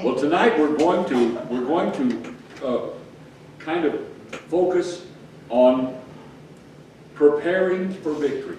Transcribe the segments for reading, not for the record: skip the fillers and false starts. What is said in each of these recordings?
Well, tonight we're going to kind of focus on preparing for victory.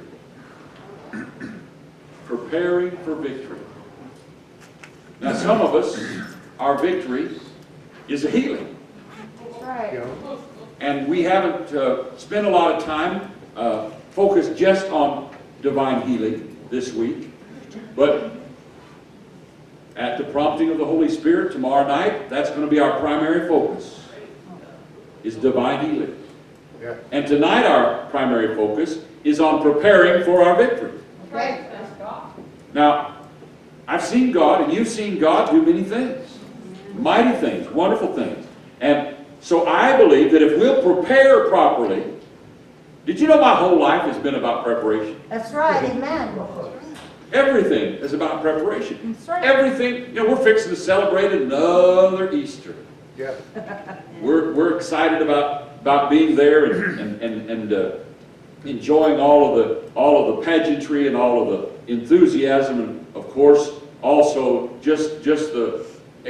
Preparing for victory. Now, some of us, our victory is a healing. That's right. And we haven't spent a lot of time focused just on divine healing this week. But at the prompting of the Holy Spirit tomorrow night, that's going to be our primary focus, is divine healing. Yeah. And tonight our primary focus is on preparing for our victory. Okay. Now, I've seen God, and you've seen God do many things. Mighty things, wonderful things. And so I believe that if we'll prepare properly, did you know my whole life has been about preparation? That's right. Amen. Everything is about preparation. That's right. Everything, you know, we're fixing to celebrate another Easter. Yeah. We're excited about being there and enjoying all of the pageantry and all of the enthusiasm, and of course also just the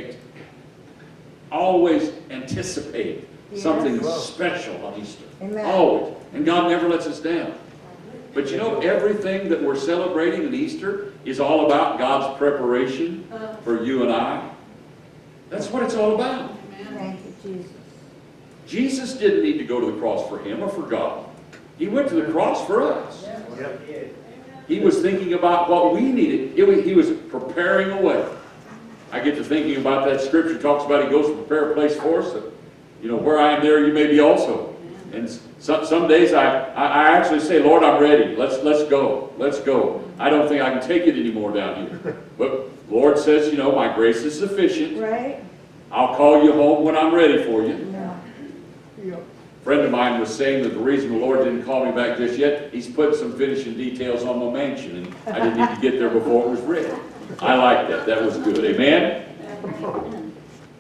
always anticipate something special on Easter. Amen. Always, and God never lets us down. But you know, everything that we're celebrating in Easter is all about God's preparation for you and I. That's what it's all about. Thank you, Jesus. Jesus didn't need to go to the cross for him or for God. He went to the cross for us. He was thinking about what we needed. He was preparing a way. I get to thinking about that scripture. It talks about he goes to prepare a place for us. That, you know, where I am there, you may be also. And some days I actually say, Lord, I'm ready. Let's go. Let's go. I don't think I can take it anymore down here. But the Lord says, you know, my grace is sufficient. Right? I'll call you home when I'm ready for you. Yeah. A friend of mine was saying that the reason the Lord didn't call me back just yet, he's put some finishing details on my mansion, and I didn't need to get there before it was ready. I like that. That was good. Amen?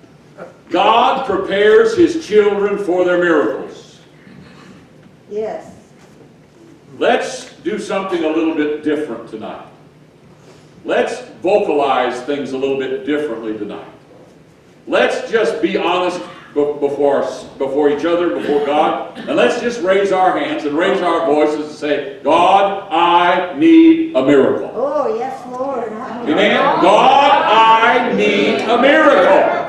God prepares his children for their miracles. Yes. Let's do something a little bit different tonight. Let's vocalize things a little bit differently tonight. Let's just be honest before each other, before God, and let's just raise our hands and raise our voices and say, God, I need a miracle. Oh, yes, Lord. Amen? God, I need a miracle.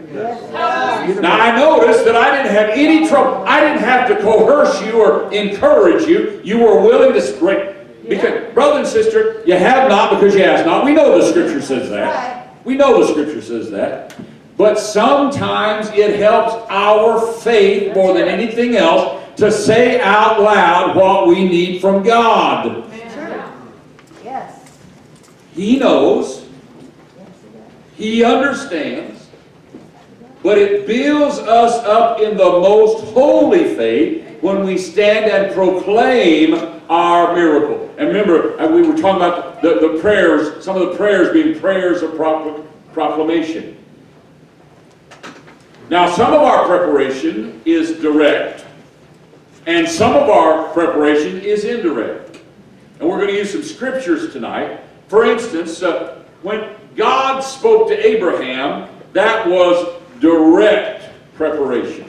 Yes. Now, I noticed that I didn't have any trouble. I didn't have to coerce you or encourage you. You were willing to spring. Because, brother and sister, you have not because you ask not. We know the Scripture says that. We know the Scripture says that. But sometimes it helps our faith more than anything else to say out loud what we need from God. Sure. Yes. He knows. He understands. But it builds us up in the most holy faith when we stand and proclaim our miracle. And remember, we were talking about the prayers, some of the prayers being prayers of proclamation. Now, some of our preparation is direct, and some of our preparation is indirect. And we're going to use some scriptures tonight. For instance, when God spoke to Abraham, that was direct preparation.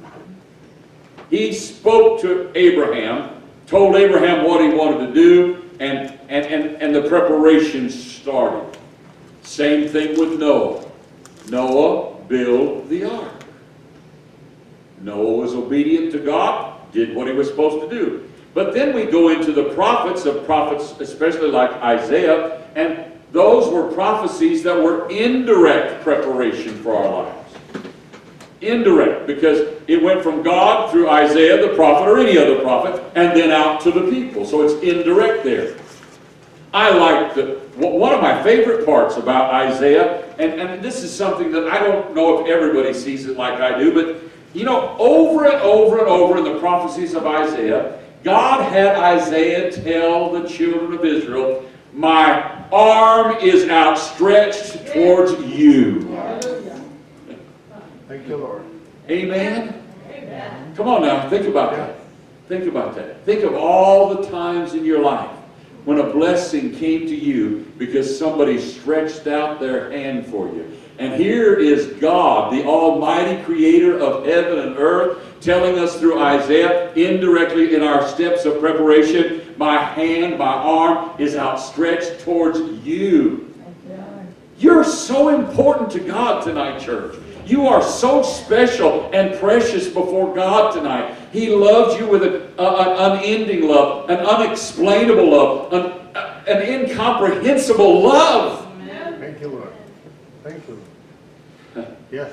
He spoke to Abraham, told Abraham what he wanted to do, and the preparation started. Same thing with Noah. Noah built the ark. Noah was obedient to God, did what he was supposed to do. But then we go into the prophets, especially like Isaiah, and those were prophecies that were indirect preparation for our lives. Indirect, because it went from God through Isaiah the prophet or any other prophet, and then out to the people. So it's indirect there. I like one of my favorite parts about Isaiah, and this is something that I don't know if everybody sees it like I do, but you know, over and over and over in the prophecies of Isaiah, God had Isaiah tell the children of Israel, my arm is outstretched towards you. Thank you, Lord. Amen? Amen. Come on now, think about that. Think about that. Think of all the times in your life when a blessing came to you because somebody stretched out their hand for you. And here is God, the Almighty Creator of heaven and earth, telling us through Isaiah, indirectly in our steps of preparation, my hand, my arm is outstretched towards you. You're so important to God tonight, church. You are so special and precious before God tonight. He loves you with an unending love, an unexplainable love, an incomprehensible love. Thank you, Lord. Thank you. Yes.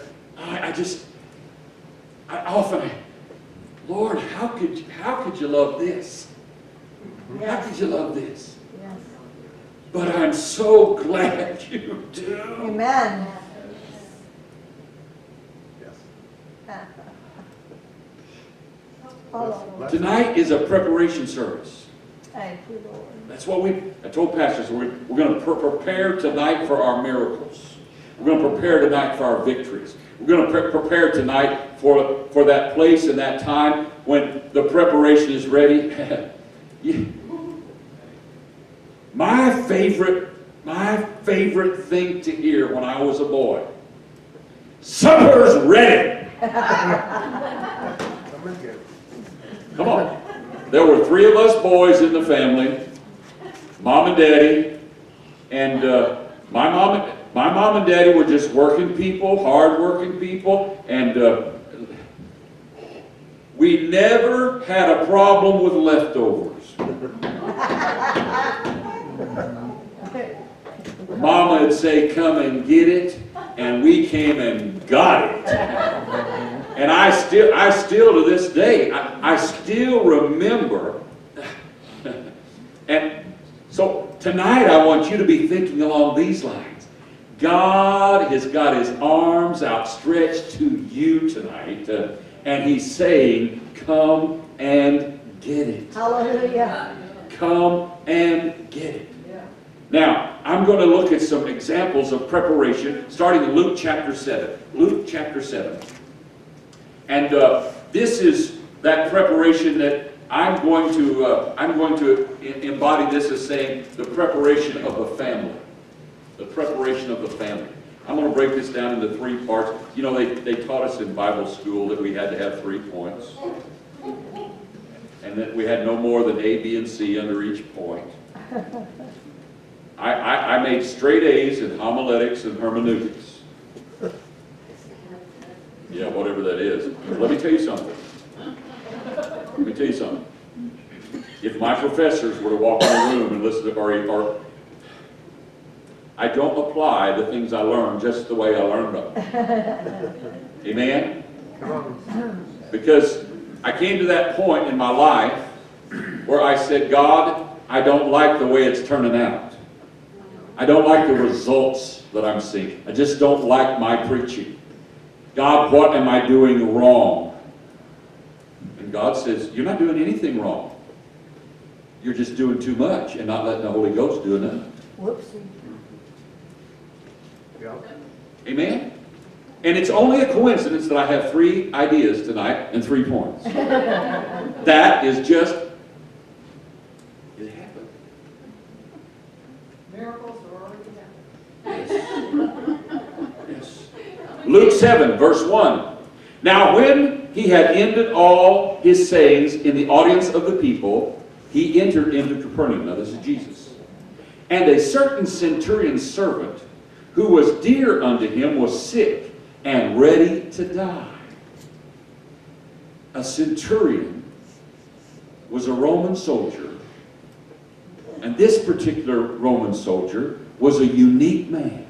I often, Lord, how could you love this? How could you love this? Yes. But I'm so glad you do. Amen. Yes. Follow. Tonight is a preparation service. Thank you, Lord. That's what I told pastors, we're going to prepare tonight for our miracles. We're going to prepare tonight for our victories. We're going to prepare tonight for that place and that time when the preparation is ready. My favorite thing to hear when I was a boy, supper's ready. Come on. There were 3 of us boys in the family, Mom and Daddy, and my mom and Daddy were just working people, hard-working people, and we never had a problem with leftovers. Mama would say, come and get it, and we came and got it. And I still to this day, I still remember. And so tonight I want you to be thinking along these lines. God has got His arms outstretched to you tonight, and He's saying, come and get it. Hallelujah. Come and get it. Now, I'm going to look at some examples of preparation, starting in Luke chapter 7. Luke chapter 7. And this is that preparation that I'm going to embody this as saying the preparation of the family. The preparation of the family. I'm going to break this down into 3 parts. You know, they taught us in Bible school that we had to have 3 points. And that we had no more than A, B, and C under each point. I made straight A's in homiletics and hermeneutics. Yeah, whatever that is. Let me tell you something. If my professors were to walk in the room and listen to, or I don't apply the things I learned just the way I learned them. Amen? Because I came to that point in my life where I said, God, I don't like the way it's turning out. I don't like the results that I'm seeing. I just don't like my preaching. God, what am I doing wrong? And God says, you're not doing anything wrong. You're just doing too much and not letting the Holy Ghost do enough. Whoopsie. Yeah. Amen? And it's only a coincidence that I have 3 ideas tonight and 3 points. That is just, it happened. Miracles are already happening. Yes. Luke 7, verse 1. Now when he had ended all his sayings in the audience of the people, he entered into Capernaum. Now this is Jesus. And a certain centurion's servant, who was dear unto him, was sick and ready to die. A centurion was a Roman soldier. And this particular Roman soldier was a unique man.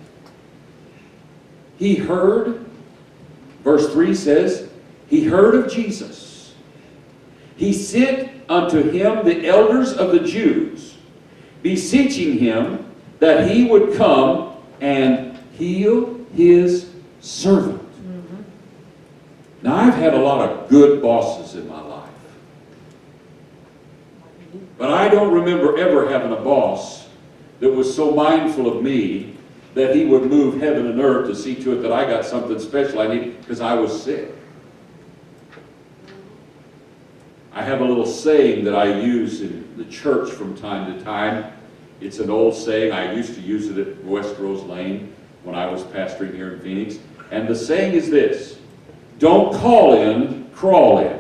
He heard, verse 3 says, he heard of Jesus. He sent unto him the elders of the Jews, beseeching him that he would come and heal his servant. Now, I've had a lot of good bosses in my life. But I don't remember ever having a boss that was so mindful of me that he would move heaven and earth to see to it that I got something special I needed because I was sick. I have a little saying that I use in the church from time to time. It's an old saying. I used to use it at West Rose Lane. when I was pastoring here in Phoenix. And the saying is this: don't call in, crawl in.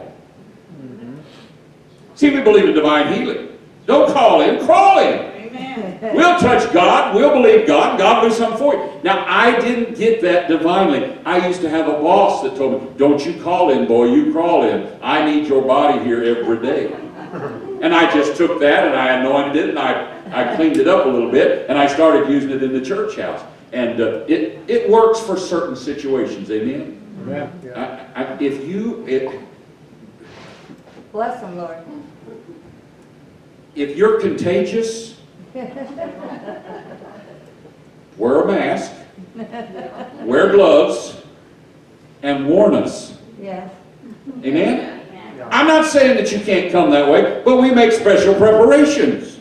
See, we believe in divine healing. Don't call in, crawl in. Amen. We'll touch God, we'll believe God, and God will do something for you. Now, I didn't get that divinely. I used to have a boss that told me, don't you call in, boy, you crawl in. I need your body here every day. And I just took that and I anointed it and I cleaned it up a little bit and I started using it in the church house. And it works for certain situations, amen? Yeah. Bless them, Lord. If you're contagious, wear a mask, wear gloves, and warn us. Yes. Amen? I'm not saying that you can't come that way, but we make special preparations.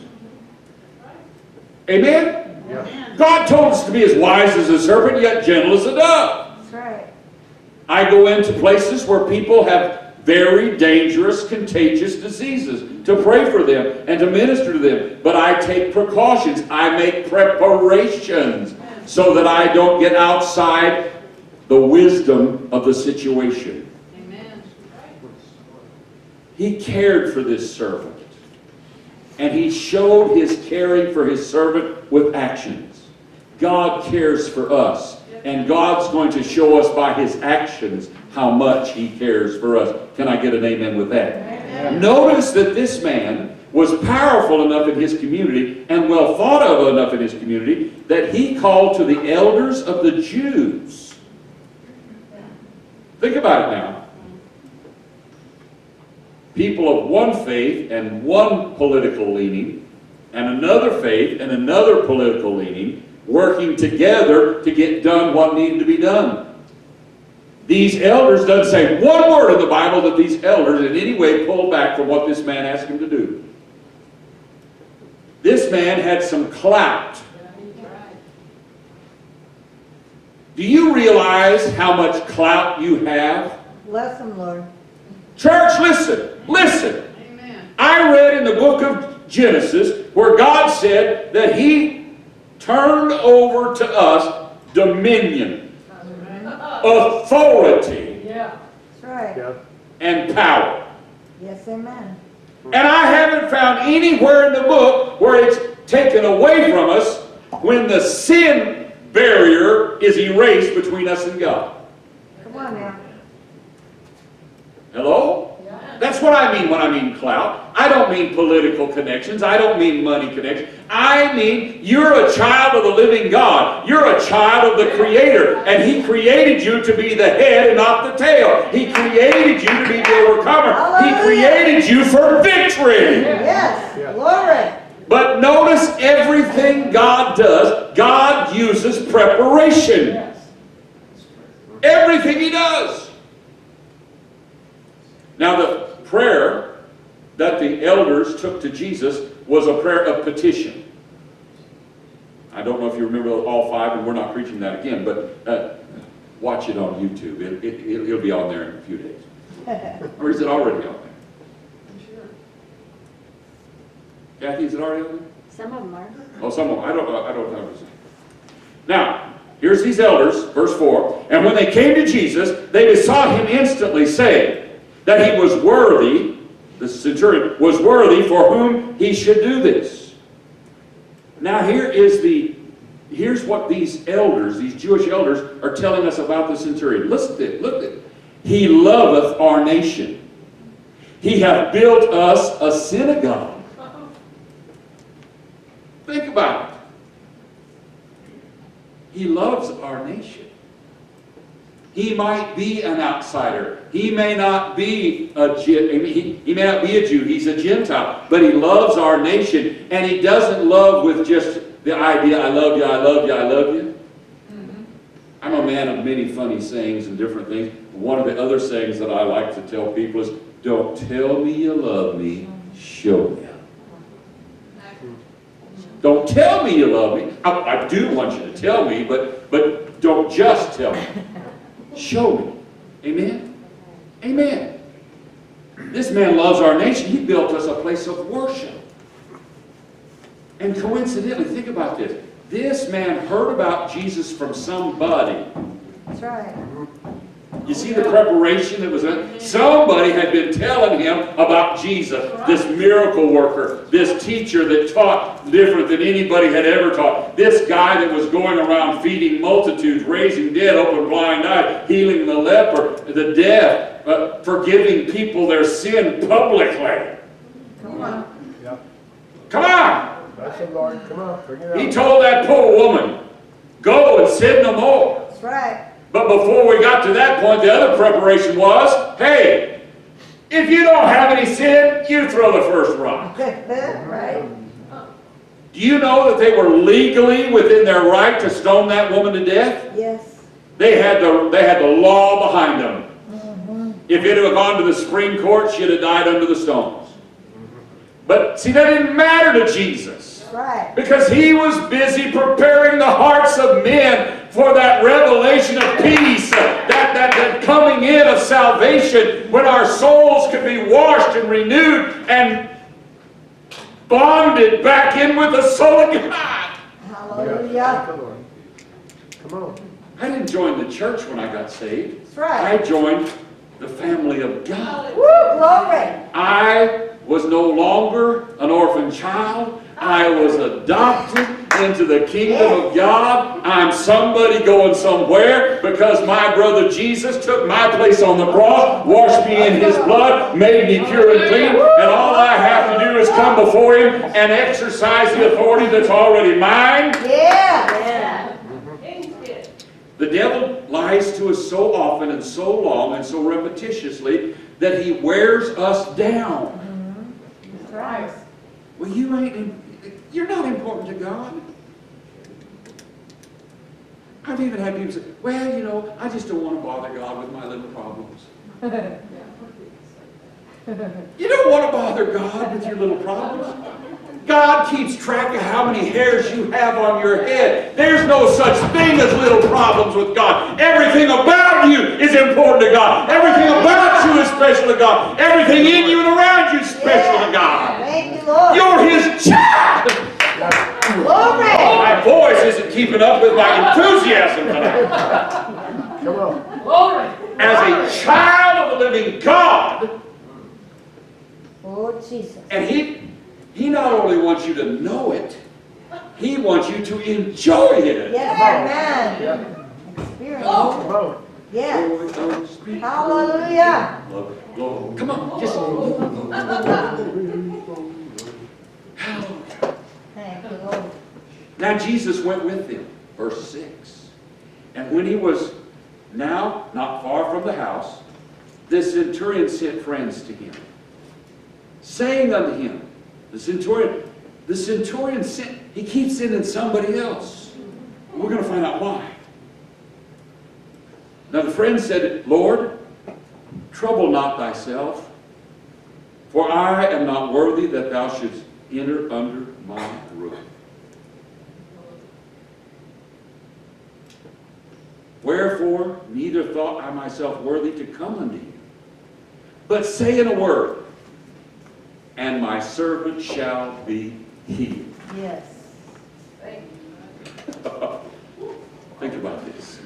Amen? Yeah. God told us to be as wise as a serpent, yet gentle as a dove. That's right. I go into places where people have very dangerous, contagious diseases to pray for them and to minister to them. But I take precautions. I make preparations so that I don't get outside the wisdom of the situation. Amen. He cared for this servant. And he showed his caring for his servant with actions. God cares for us. And God's going to show us by his actions how much he cares for us. Can I get an amen with that? Amen. Notice that this man was powerful enough in his community and well thought of enough in his community that he called to the elders of the Jews. Think about it now. People of one faith and one political leaning, and another faith and another political leaning, working together to get done what needed to be done. These elders, doesn't say one word in the Bible that these elders in any way pulled back from what this man asked him to do. This man had some clout. Do you realize how much clout you have? Bless them, Lord. Church, listen, listen. Amen. I read in the book of Genesis where God said that he turned over to us dominion, authority, Yeah. That's right. Yeah. and power. Yes, amen. And I haven't found anywhere in the book where it's taken away from us when the sin barrier is erased between us and God. Come on now. Hello? That's what I mean when I mean clout. I don't mean political connections. I don't mean money connections. I mean you're a child of the living God. You're a child of the Creator. And he created you to be the head and not the tail. He created you to be the overcomer. He created you for victory. Yes. Yeah. Glory. But notice everything God does, God uses preparation. Everything he does. Now the prayer that the elders took to Jesus was a prayer of petition. I don't know if you remember all five, and we're not preaching that again, but watch it on YouTube. It'll be on there in a few days. Or is it already on there? Kathy, is it already on there? Some of them are. Oh, some of them. I don't know. Now, here's these elders, verse 4. And when they came to Jesus, they besought him instantly, saying that he was worthy, the centurion, was worthy for whom he should do this. Now here's what these elders, these Jewish elders, are telling us about the centurion. Listen to it, look at it. He loveth our nation. He hath built us a synagogue. Think about it. He loves our nation. He might be an outsider. He may not be he may not be a Jew. He's a Gentile. But he loves our nation. And he doesn't love with just the idea, I love you, I love you, I love you. I'm a man of many funny sayings and different things. One of the other sayings that I like to tell people is, don't tell me you love me, show me. Don't tell me you love me. I do want you to tell me, but don't just tell me. Show me. Amen? Amen. This man loves our nation. He built us a place of worship. And coincidentally, think about this. This man heard about Jesus from somebody. That's right. You see the preparation that was in? Somebody had been telling him about Jesus, this miracle worker, this teacher that taught different than anybody had ever taught. This guy that was going around feeding multitudes, raising dead, opening blind eyes, healing the leper, the deaf, forgiving people their sin publicly. Come on. Yeah. Come on! That's the Lord. Come on, bring it out. He told that poor woman, go and sin no more. That's right. But before we got to that point, the other preparation was, hey, if you don't have any sin, you throw the first rock. Right. Do you know that they were legally within their right to stone that woman to death? Yes. They had the law behind them. If it had gone to the Supreme Court, she'd have died under the stones. But see, that didn't matter to Jesus. Right. Because he was busy preparing the hearts of men for that revelation of peace, that coming in of salvation, when our souls could be washed and renewed and bonded back in with the soul of God. Hallelujah. Yeah. Come on. I didn't join the church when I got saved. That's right. I joined the family of God. Woo, glory. I was no longer an orphan child. I was adopted into the kingdom of God. I'm somebody going somewhere because my brother Jesus took my place on the cross, washed me in his blood, made me pure and clean, and all I have to do is come before him and exercise the authority that's already mine. Yeah. The devil lies to us so often and so long and so repetitiously that he wears us down. That's right. Well, you're not important to God. I've even had people say, well, you know, I just don't want to bother God with my little problems. You don't want to bother God with your little problems. God keeps track of how many hairs you have on your head. There's no such thing as little problems with God. Everything about you is important to God. Everything about you is special to God. Everything in you and around you is special to God. Thank you, Lord. You're his child. Glory. My voice isn't keeping up with my enthusiasm tonight. Come on. Glory. As a child of the living God, Oh, Jesus. and he not only wants you to know it, he wants you to enjoy it. Yes, amen. Experience. Come on. Yes. Hallelujah. Hallelujah. Come on, just Thank you, Lord. now Jesus went with them, verse 6. And when he was now not far from the house, the centurion sent friends to him, saying unto him, the centurion sent, he keeps sending somebody else. We're going to find out why. Now the friend said, Lord, trouble not thyself, for I am not worthy that thou shouldst enter under my roof. Wherefore, neither thought I myself worthy to come unto you, but say in a word, and my servant shall be healed. Yes. Thank you. Think about this.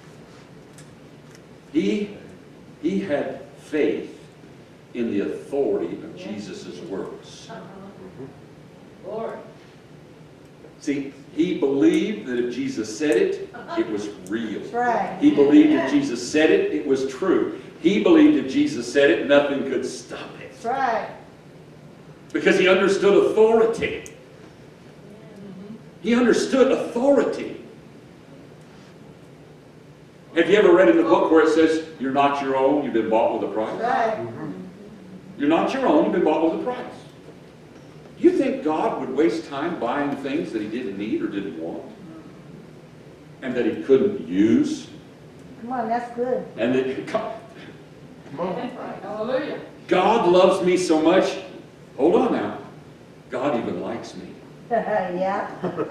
He had faith in the authority of Jesus' words. Glory. See, he believed that if Jesus said it, it was real. That's right. He believed if Jesus said it, it was true. He believed if Jesus said it, nothing could stop it. That's right. Because he understood authority. He understood authority. Have you ever read in the book where it says, you're not your own, you've been bought with a price? Right. You're not your own, you've been bought with a price. Do you think God would waste time buying things that he didn't need or didn't want? And that he couldn't use? Come on, that's good. And that God, Come on. Hallelujah. God loves me so much. Hold on now. God even likes me. Yeah.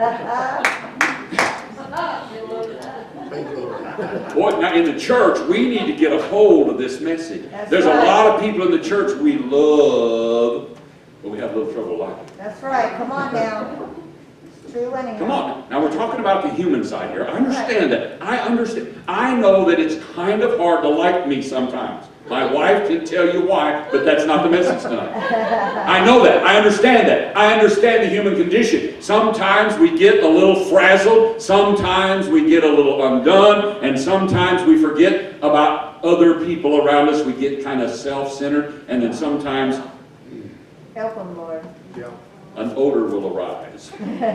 Thank you, Lord. Boy, now in the church, we need to get a hold of this message. That's There's right. a lot of people in the church we love, but we have a little trouble liking. That's right. Come on now. true anyhow. Come on. Now we're talking about the human side here. I understand that. I understand. I know that it's kind of hard to like me sometimes. My wife can tell you why, but that's not the message tonight. I know that. I understand that. I understand the human condition. Sometimes we get a little frazzled. Sometimes we get a little undone. And sometimes we forget about other people around us. We get kind of self-centered. And then sometimes Help them, Lord. Yeah. an odor will arise.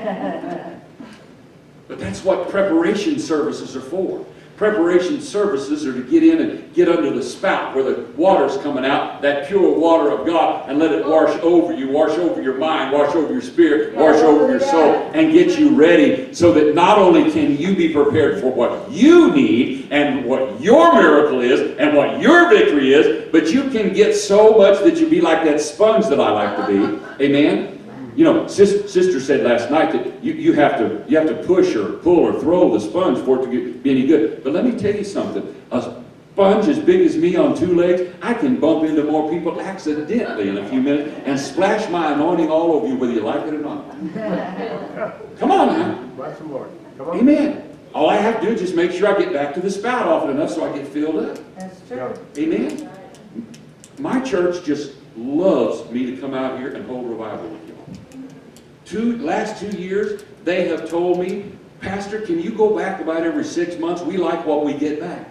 But that's what preparation services are for. Preparation services are to get in and get under the spout where the water's coming out, that pure water of God, and let it wash over you, wash over your mind, wash over your spirit, wash over your soul, and get you ready so that not only can you be prepared for what you need and what your miracle is and what your victory is, but you can get so much that you be like that sponge that I like to be. Amen? You know, sister said last night that you have to push or pull or throw the sponge for it to be any good. But let me tell you something. A sponge as big as me on 2 legs, I can bump into more people accidentally in a few minutes and splash my anointing all over you, whether you like it or not. Come on now. Bless the Lord. Come on. Amen. All I have to do is just make sure I get back to the spout often enough so I get filled up. That's true. Yeah. Amen. My church just loves me to come out here and hold revival with you. Last 2 years, they have told me, Pastor, can you go back about every 6 months? We like what we get back.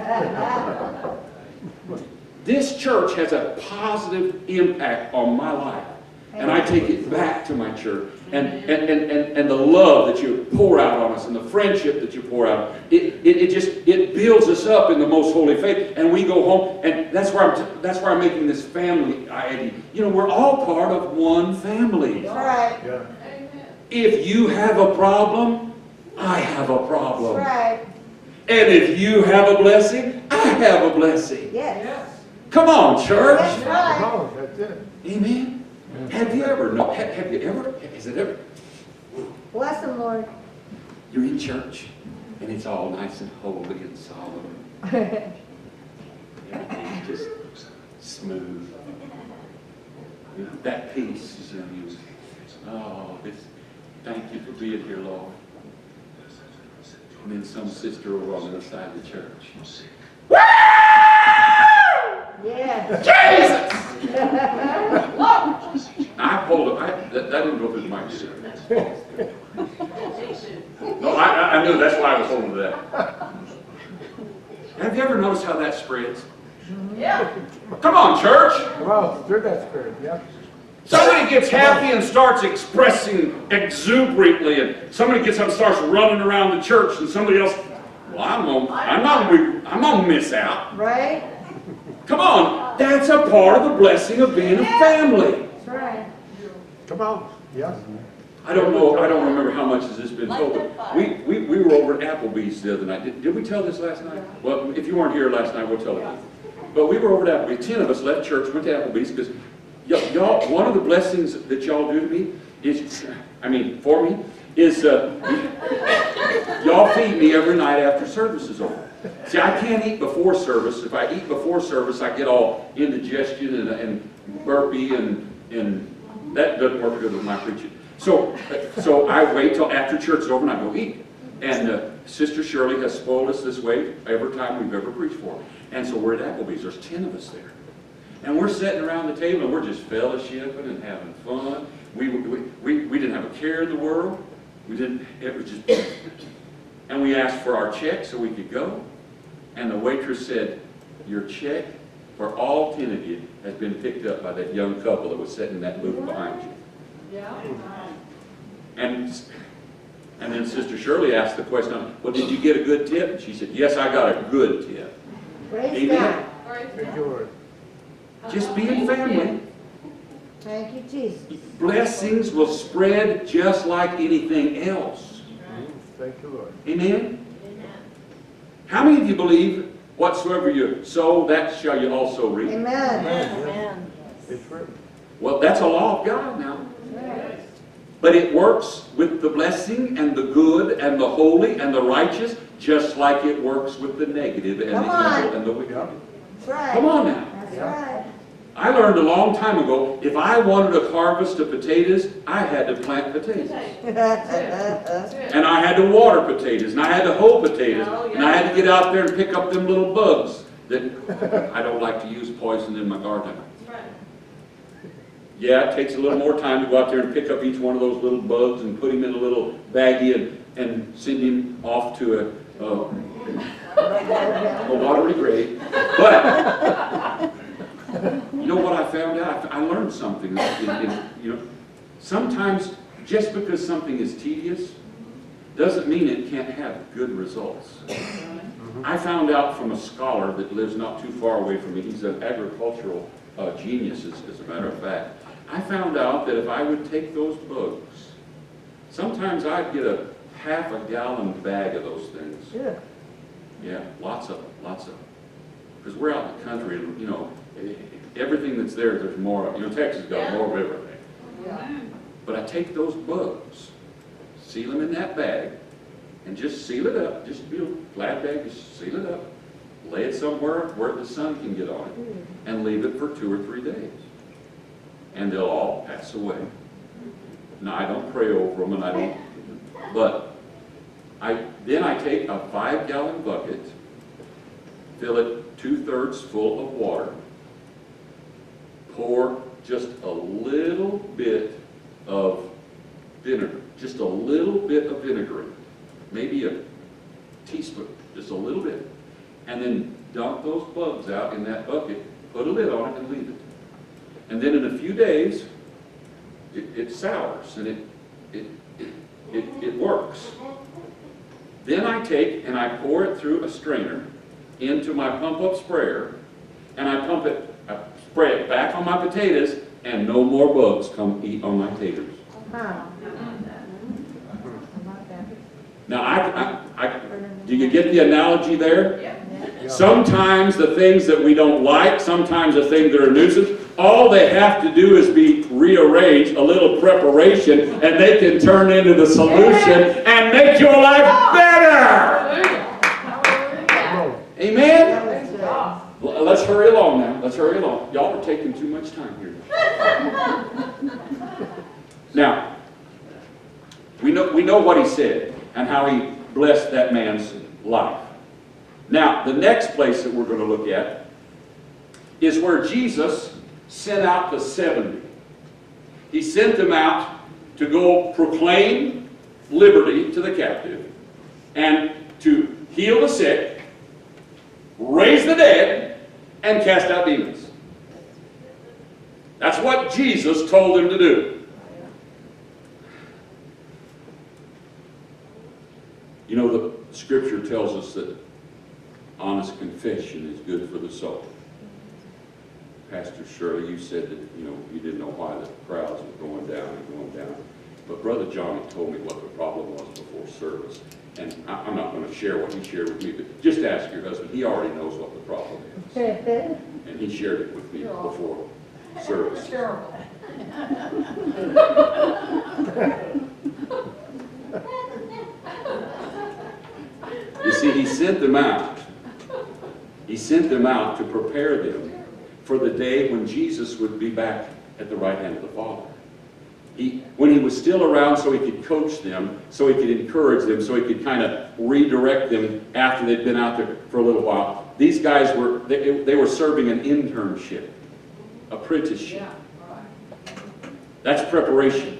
This church has a positive impact on my life. And I take it back to my church. And the love that you pour out on us and the friendship that you pour out, it builds us up in the most holy faith. And we go home, and that's where I'm making this family idea. You know, we're all part of one family. That's right. Yeah. If you have a problem, I have a problem. That's right. And if you have a blessing, I have a blessing. Yes. Come on, church. That's right. Come on. That's it. Amen. Have you ever, has it ever, Bless them, Lord. you're in church and it's all nice and holy and solemn. Everything's just smooth. That peace is in you. Oh, thank you for being here, Lord. And then some sister over on the other side of the church. Yes. Jesus! I pulled it. That didn't go through the mic. No, I knew that's why I was holding that. Have you ever noticed how that spreads? Yeah. Come on, church! Come on. Stir that spirit. Yeah. Somebody gets happy and starts expressing exuberantly, and somebody gets up and starts running around the church, and somebody else, well, I'm gonna miss out. Right? Come on, that's a part of the blessing of being a family. That's right. Come on. Yes. I don't remember how much has this been told, but we were over at Applebee's the other night. Did we tell this last night? Well, if you weren't here last night, we'll tell it. But we were over at Applebee's. 10 of us left church, went to Applebee's, because y'all, one of the blessings that y'all do to me is, for me, is y'all feed me every night after service is over. See, I can't eat before service. If I eat before service, I get all indigestion and burpy, and that doesn't work good with my preaching. So I wait till after church is over and I go eat. And Sister Shirley has spoiled us this way every time we've ever preached for her. And so we're at Applebee's. There's 10 of us there. And we're sitting around the table and we're just fellowshipping and having fun. We didn't have a care in the world. It was just, and we asked for our check so we could go. And the waitress said, your check for all 10 of you has been picked up by that young couple that was sitting in that booth behind you. Yeah. And then Sister Shirley asked the question, well, did you get a good tip? And she said, yes, I got a good tip. Praise Amen. God. Thank you, Lord. Just being family. Thank you, Jesus. Blessings will spread just like anything else. Thank you, Lord. Amen? How many of you believe whatsoever you sow, that shall you also reap? Amen. Amen. It's written. Well, that's a law of God now. Right. But it works with the blessing and the good and the holy and the righteous, just like it works with the negative and Come the on. evil and the wicked. Yeah. That's right. Come on now. That's Yeah. right. I learned a long time ago, if I wanted a harvest of potatoes, I had to plant potatoes. That's it. And I had to water potatoes, and I had to hoe potatoes, Oh, and I had to yeah. get out there and pick up them little bugs that I don't like to use poison in my garden. That's right. Yeah, it takes a little more time to go out there and pick up each one of those little bugs and put him in a little baggie and send him off to a watery grave. But you know what I found out? I learned something. You know, sometimes just because something is tedious doesn't mean it can't have good results. I found out from a scholar that lives not too far away from me. He's an agricultural genius, as a matter of fact. I found out that if I would take those bugs, sometimes I'd get a half a gallon bag of those things. Yeah. Yeah, lots of them, lots of them. Because we're out in the country, and you know, everything that's there, there's more of. You know, Texas got more of everything. Yeah. But I take those bugs, seal them in that bag, and just seal it up. Just, you know, flat bag, just seal it up. Lay it somewhere where the sun can get on it, and leave it for 2 or 3 days. And they'll all pass away. Now, I don't pray over them, and I don't, but then I take a 5-gallon bucket, fill it 2/3 full of water, pour just a little bit of vinegar, just a little bit of vinegar in it, maybe a teaspoon, just a little bit, and then dump those bugs out in that bucket, put a lid on it, and leave it. And then in a few days, it sours, and it works. Then I take and I pour it through a strainer into my pump-up sprayer, and I spray it back on my potatoes, and no more bugs come eat on my taters. Huh. Now, do you get the analogy there? Yep. Sometimes the things that we don't like, sometimes the things that are a nuisance, all they have to do is be rearranged, a little preparation, and they can turn into the solution and make your life better. Hallelujah. Hallelujah. Amen? Praise God. Let's hurry along now. Let's hurry along. Y'all are taking too much time here. Now, we know what he said and how he blessed that man's life. Now, the next place that we're going to look at is where Jesus sent out the 70. He sent them out to go proclaim liberty to the captive and to heal the sick, raise the dead, and cast out demons. That's what Jesus told them to do. You know, the scripture tells us that honest confession is good for the soul. Pastor Shirley, you said that, you know, you didn't know why the crowds were going down and going down. But Brother Johnny told me what the problem was before service. And I'm not going to share what he shared with me, but just ask your husband. He already knows what the problem is. And he shared it with me before service. Terrible. You see, he sent them out. He sent them out to prepare them for the day when Jesus would be back at the right hand of the Father. When he was still around, so he could coach them, so he could encourage them, so he could kind of redirect them after they'd been out there for a little while. These guys were, they were serving an internship, apprenticeship. Yeah, right. That's preparation.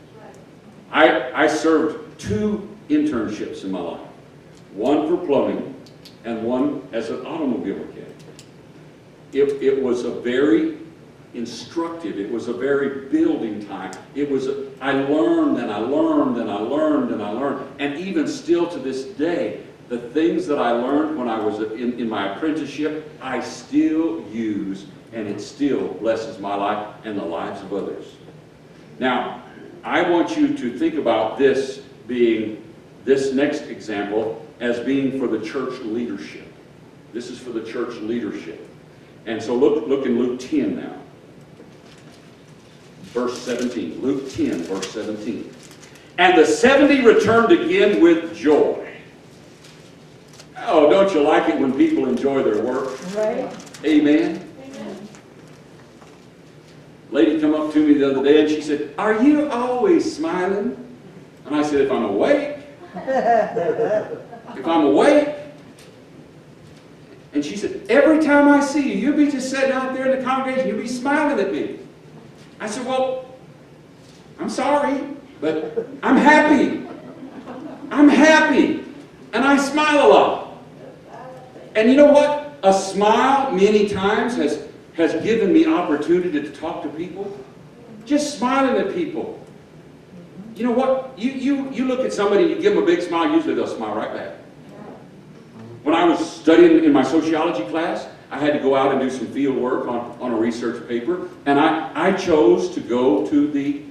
I served 2 internships in my life. One for plumbing and one as an automobile mechanic. It was a very instructive, it was a very building time. I learned and I learned and I learned and I learned. And even still to this day, the things that I learned when I was in my apprenticeship, I still use, and it still blesses my life and the lives of others. Now, I want you to think about this next example as being for the church leadership. This is for the church leadership. And so look in Luke 10 now. Verse 17. Luke 10, verse 17. And the 70 returned again with joy. Oh, don't you like it when people enjoy their work? Right? Amen. lady come up to me the other day and she said, "Are you always smiling?" And I said, "If I'm awake." If I'm awake. And she said, "Every time I see you, you'll be just sitting out there in the congregation, you'll be smiling at me." I said, "Well, I'm sorry, but I'm happy. I'm happy. And I smile a lot." And you know what? A smile many times has given me opportunity to talk to people. Just smiling at people. You know what? You look at somebody, you give them a big smile, usually they'll smile right back. When I was studying in my sociology class, I had to go out and do some field work on a research paper, and I chose to go to the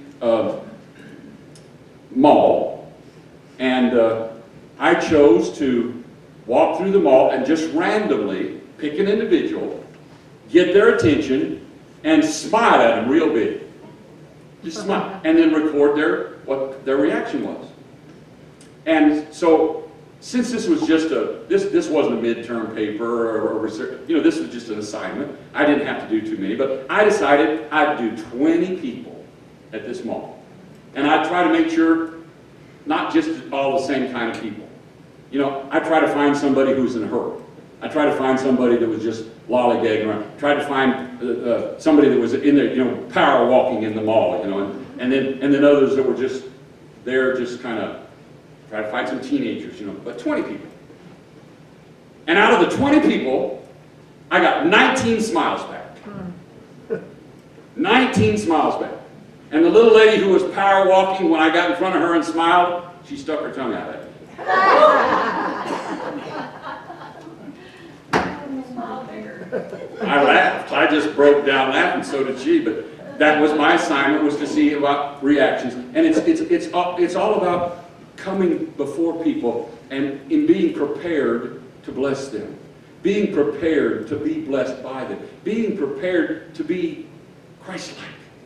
mall, and I chose to walk through the mall and just randomly pick an individual, get their attention, and smile at them real big. Just smile, and then record what their reaction was. And so, since this was just this wasn't a midterm paper or research, you know, this was just an assignment. I didn't have to do too many, but I decided I'd do 20 people at this mall. And I'd try to make sure not just all the same kind of people. You know, I try to find somebody who's in a hurry. I try to find somebody that was just lollygagging around. Try to find somebody that was in there, you know, power walking in the mall, you know, and then others that were just there, just kind of try to find some teenagers, you know, but 20 people. And out of the 20 people, I got 19 smiles back. 19 smiles back. And the little lady who was power walking, when I got in front of her and smiled, she stuck her tongue out at me. I laughed. I just broke down laughing, so did she. But that was my assignment, was to see about reactions. And it's all about coming before people and in being prepared to bless them. Being prepared to be blessed by them. Being prepared to be Christ-like.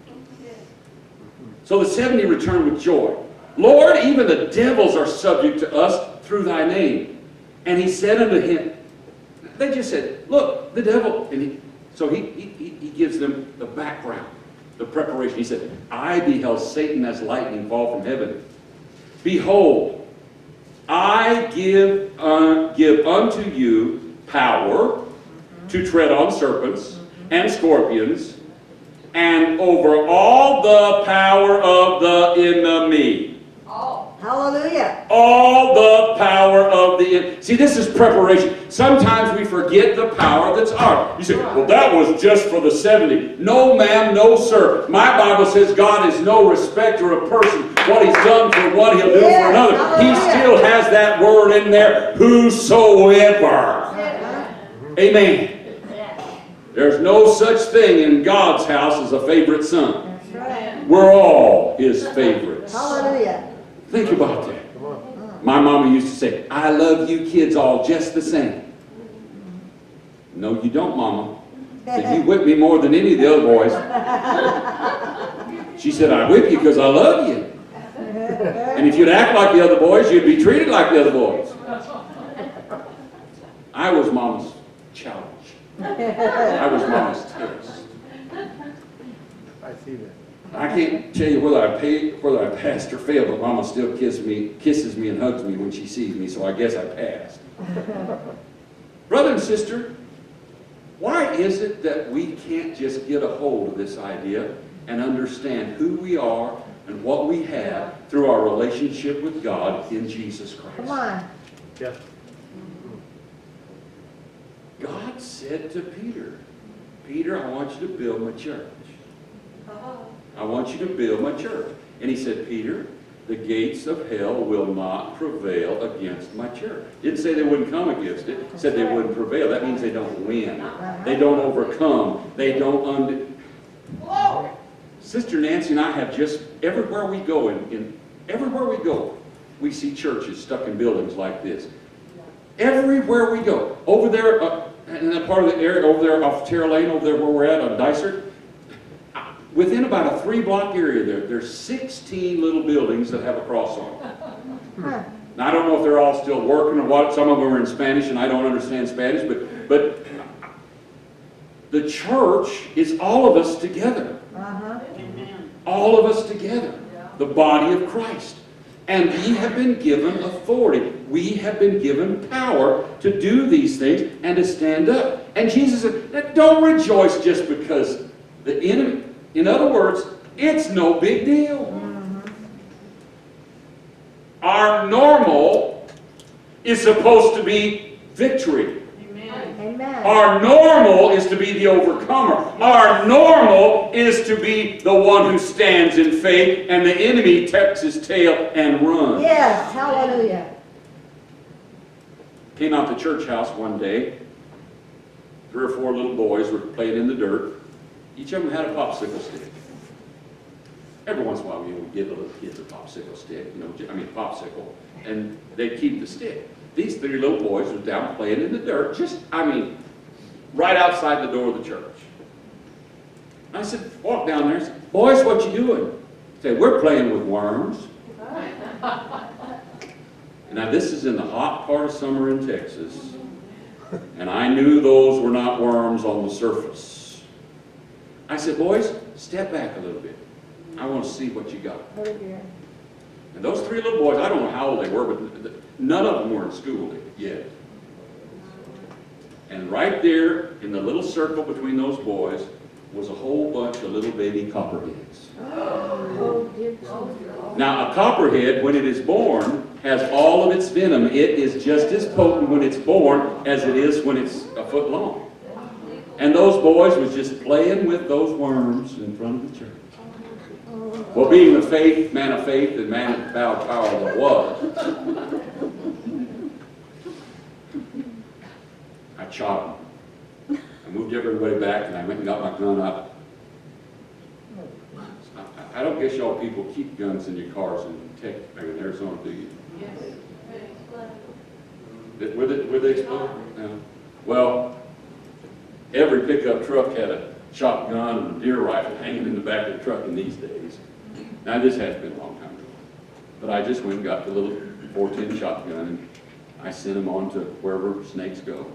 So the 70 returned with joy. "Lord, even the devils are subject to us through thy name." And he said unto him, they just said, "Look, the devil." And so he gives them the background, the preparation. He said, "I beheld Satan as lightning fall from heaven. Behold, I give unto you power to tread on serpents and scorpions, and over all the power of the enemy." Hallelujah. All the power of the enemy. See, this is preparation. Sometimes we forget the power that's ours. You say, "Well, that was just for the 70. No, ma'am, no, sir. My Bible says God is no respecter of person. What he's done for one, he'll do for another. He still has that word in there, whosoever. Amen. There's no such thing in God's house as a favorite son. That's right. We're all his favorites. Hallelujah. Think about that. My mama used to say, "I love you kids all just the same." No, you don't, Mama. You whip me more than any of the other boys. She said, "I whip you because I love you. And if you'd act like the other boys, you'd be treated like the other boys." I was Mama's challenge. I was Mama's test. I see that. I can't tell you whether I passed or failed, but Mama still kisses me and hugs me when she sees me, so I guess I passed. Brother and sister, why is it that we can't just get a hold of this idea and understand who we are and what we have through our relationship with God in Jesus Christ? Come on. Yes. God said to Peter, "Peter, I want you to build my church. I want you to build my church." And he said, "Peter, the gates of hell will not prevail against my church." Didn't say they wouldn't come against it. It said they wouldn't prevail. That means they don't win. They don't overcome. They don't Sister Nancy and I have just, everywhere we go, everywhere we go, we see churches stuck in buildings like this. Everywhere we go. Over there, in that part of the area, over there off Terra Lane, over there where we're at on Dysart, within about a 3-block area there's 16 little buildings that have a cross on them. Now, I don't know if they're all still working or what. Some of them are in Spanish, and I don't understand Spanish, but the church is all of us together. Uh-huh. All of us together. The body of Christ. And we have been given authority. We have been given power to do these things and to stand up. And Jesus said, don't rejoice just because the enemy. In other words, it's no big deal. Our normal is supposed to be victory. Amen. Our normal is to be the overcomer. Our normal is to be the one who stands in faith and the enemy tucks his tail and runs. Yes, hallelujah. Came out to church house one day. 3 or 4 little boys were playing in the dirt. Each of them had a popsicle stick. Every once in a while, we would give the little kids a popsicle stick, popsicle, and they'd keep the stick. These 3 little boys were down playing in the dirt, right outside the door of the church. I said, walk down there and said, boys, what you doing? They said, we're playing with worms. Now, this is in the hot part of summer in Texas, and I knew those were not worms on the surface. I said, boys, step back a little bit. I want to see what you got. And those 3 little boys, I don't know how old they were, but none of them were in school yet. And right there in the little circle between those boys was a whole bunch of little baby copperheads. Now, a copperhead, when it is born, has all of its venom. It is just as potent when it's born as it is when it's a foot long. And those boys was just playing with those worms in front of the church. Well, being the man of faith and man of power that was, I chopped them. I moved everybody back and I went and got my gun up. I don't guess y'all people keep guns in your cars in Arizona, do you? Yes. Were they explode? No. Well, every pickup truck had a shotgun and a deer rifle hanging in the back of the truck in these days. Now, this has been a long time ago. But I just went and got the little 410 shotgun and I sent them on to wherever snakes go.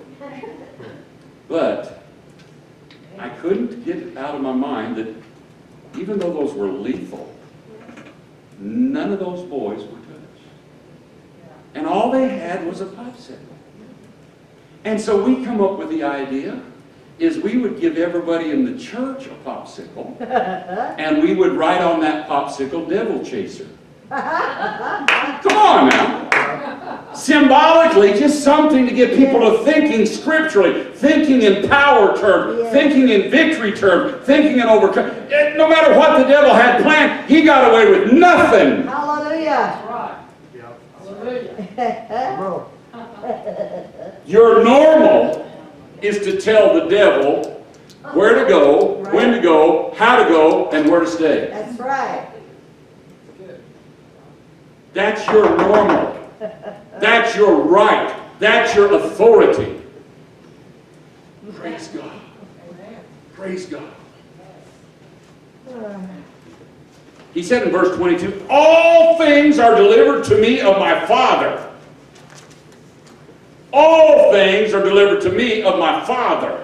But I couldn't get it out of my mind that even though those were lethal, none of those boys were touched. And all they had was a popsicle. And so we come up with the idea is we would give everybody in the church a popsicle, and we would write on that popsicle, Devil Chaser. Come on now. Symbolically, just something to get people to thinking scripturally, thinking in power terms, thinking in victory terms, thinking in overcome. No matter what the devil had planned, he got away with nothing. Hallelujah. Your normal is to tell the devil where to go, when to go, how to go, and where to stay. That's right. That's your normal. That's your right. That's your authority. Praise God. Praise God. He said in verse 22, all things are delivered to me of my Father. All things are delivered to me of my Father.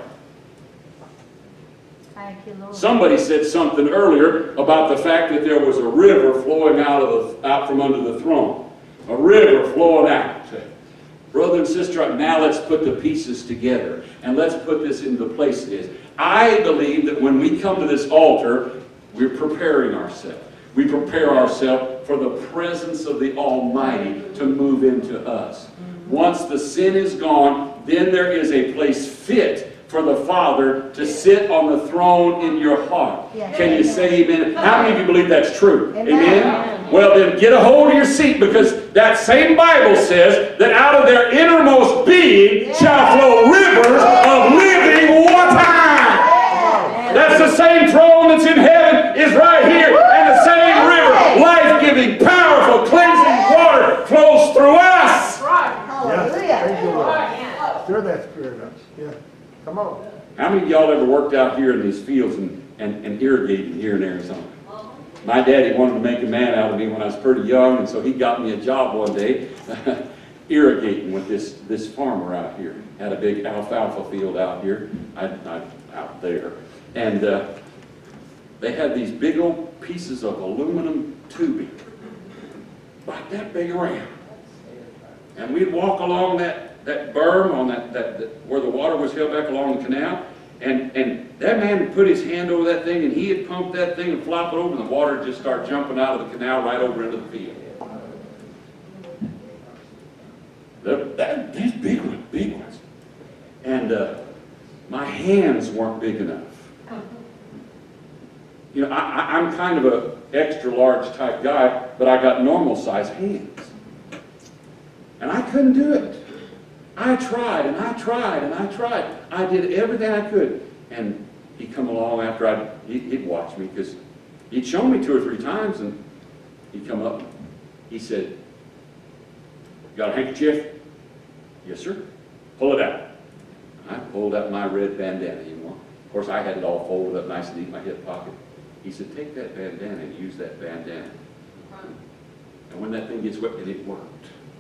Thank you, Lord. Somebody said something earlier about the fact that there was a river flowing out from under the throne. A river flowing out. Brother and sister, now let's put the pieces together and let's put this into the place it is. I believe that when we come to this altar, we're preparing ourselves. We prepare ourselves for the presence of the Almighty to move into us. Once the sin is gone, then there is a place fit for the Father to sit on the throne in your heart. Yes. Can you say amen? How many of you believe that's true? Amen. Amen? Well, then get a hold of your seat, because that same Bible says that out of their innermost being shall flow rivers of living water. That's the same throne that's in heaven is right here. And the same river, life-giving, powerful, cleansing water flows through us. Hallelujah. Stir that spirit up. Yeah. Come on. How many of y'all ever worked out here in these fields and irrigating here in Arizona? My daddy wanted to make a man out of me when I was pretty young, and so he got me a job one day. irrigating with this farmer out here. Had a big alfalfa field out here, out there. And they had these big old pieces of aluminum tubing, like that big around. And we'd walk along that berm on that where the water was held back along the canal, and that man would put his hand over that thing, and he had pumped that thing and flop it over, and the water would just start jumping out of the canal right over into the field. These big ones. And my hands weren't big enough. You know, I'm kind of an extra large type guy, but I got normal size hands. And I couldn't do it. I tried and I tried and I tried. I did everything I could. And he'd come along after he'd watch me, because he'd shown me 2 or 3 times, and he'd come up. He said, "Got a handkerchief?" "Yes, sir." "Pull it out." I pulled out my red bandana, you know. Of course, I had it all folded up nice and neat in my hip pocket. He said, "Take that bandana and use that bandana. And when that thing gets wet," and it worked.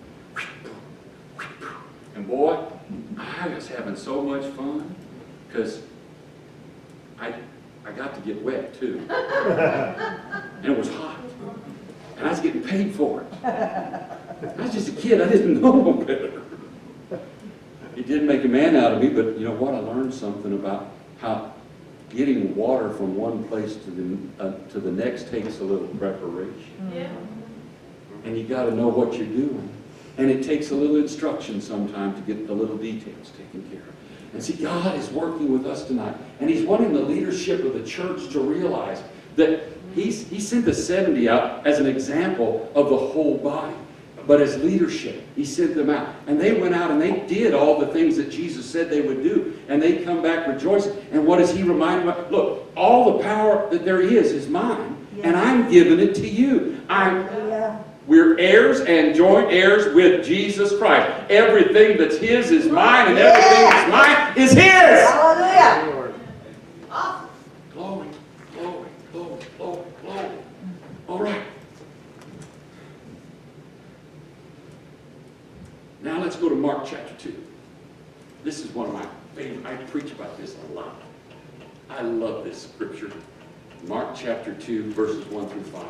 And boy, I was having so much fun, because I got to get wet too. And it was hot. And I was getting paid for it. I was just a kid, I didn't know no better. It didn't make a man out of me, but you know what? I learned something about how getting water from one place to the next takes a little preparation. Yeah. And you got to know what you're doing. And it takes a little instruction sometimes to get the little details taken care of. And see, God is working with us tonight. And He's wanting the leadership of the church to realize that He sent the 70 out as an example of the whole body. But as leadership, He sent them out. And they went out and they did all the things that Jesus said they would do. And they come back rejoicing. And what does He remind them of? Look, all the power that there is mine. Yes. And I'm giving it to you. Hallelujah. We're heirs and joint heirs with Jesus Christ. Everything that's His is mine, and everything that's mine is His. Hallelujah. Lord. Awesome. Glory, glory, glory, glory, glory. All right. Now let's go to Mark chapter 2. This is one of my favorite. I preach about this a lot. I love this scripture. Mark chapter 2, verses 1 through 5.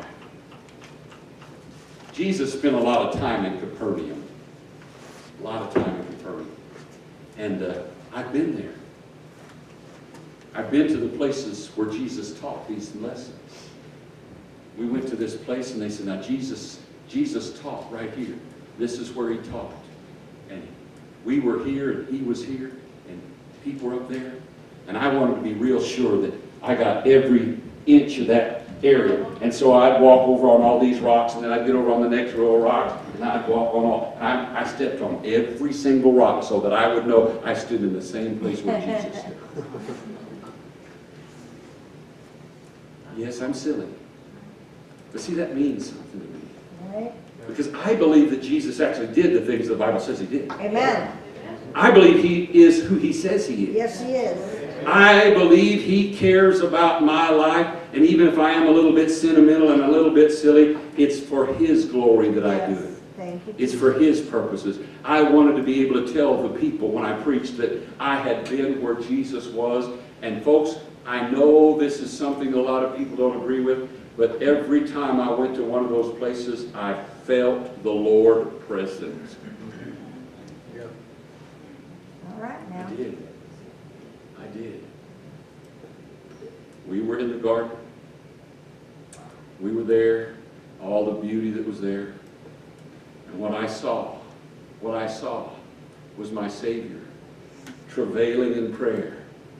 Jesus spent a lot of time in Capernaum. A lot of time in Capernaum. And I've been there. I've been to the places where Jesus taught these lessons. We went to this place and they said, now Jesus taught right here. This is where He taught. And we were here and He was here and people were up there. And I wanted to be real sure that I got every inch of that area. And so I'd walk over on all these rocks, and then I'd get over on the next row of rocks, and I'd walk on all. I stepped on every single rock so that I would know I stood in the same place where Jesus stood. Yes, I'm silly. But see, that means something to me. Right. Because I believe that Jesus actually did the things the Bible says He did. Amen. I believe He is who He says He is. Yes, He is. I believe He cares about my life, and even if I am a little bit sentimental and a little bit silly, it's for His glory that I do it. Thank you. It's for His purposes. I wanted to be able to tell the people when I preached that I had been where Jesus was. And folks, I know this is something a lot of people don't agree with, but every time I went to one of those places, I felt the Lord present. Yeah. All right now. I did. I did. We were in the garden. We were there, all the beauty that was there. And what I saw was my Savior travailing in prayer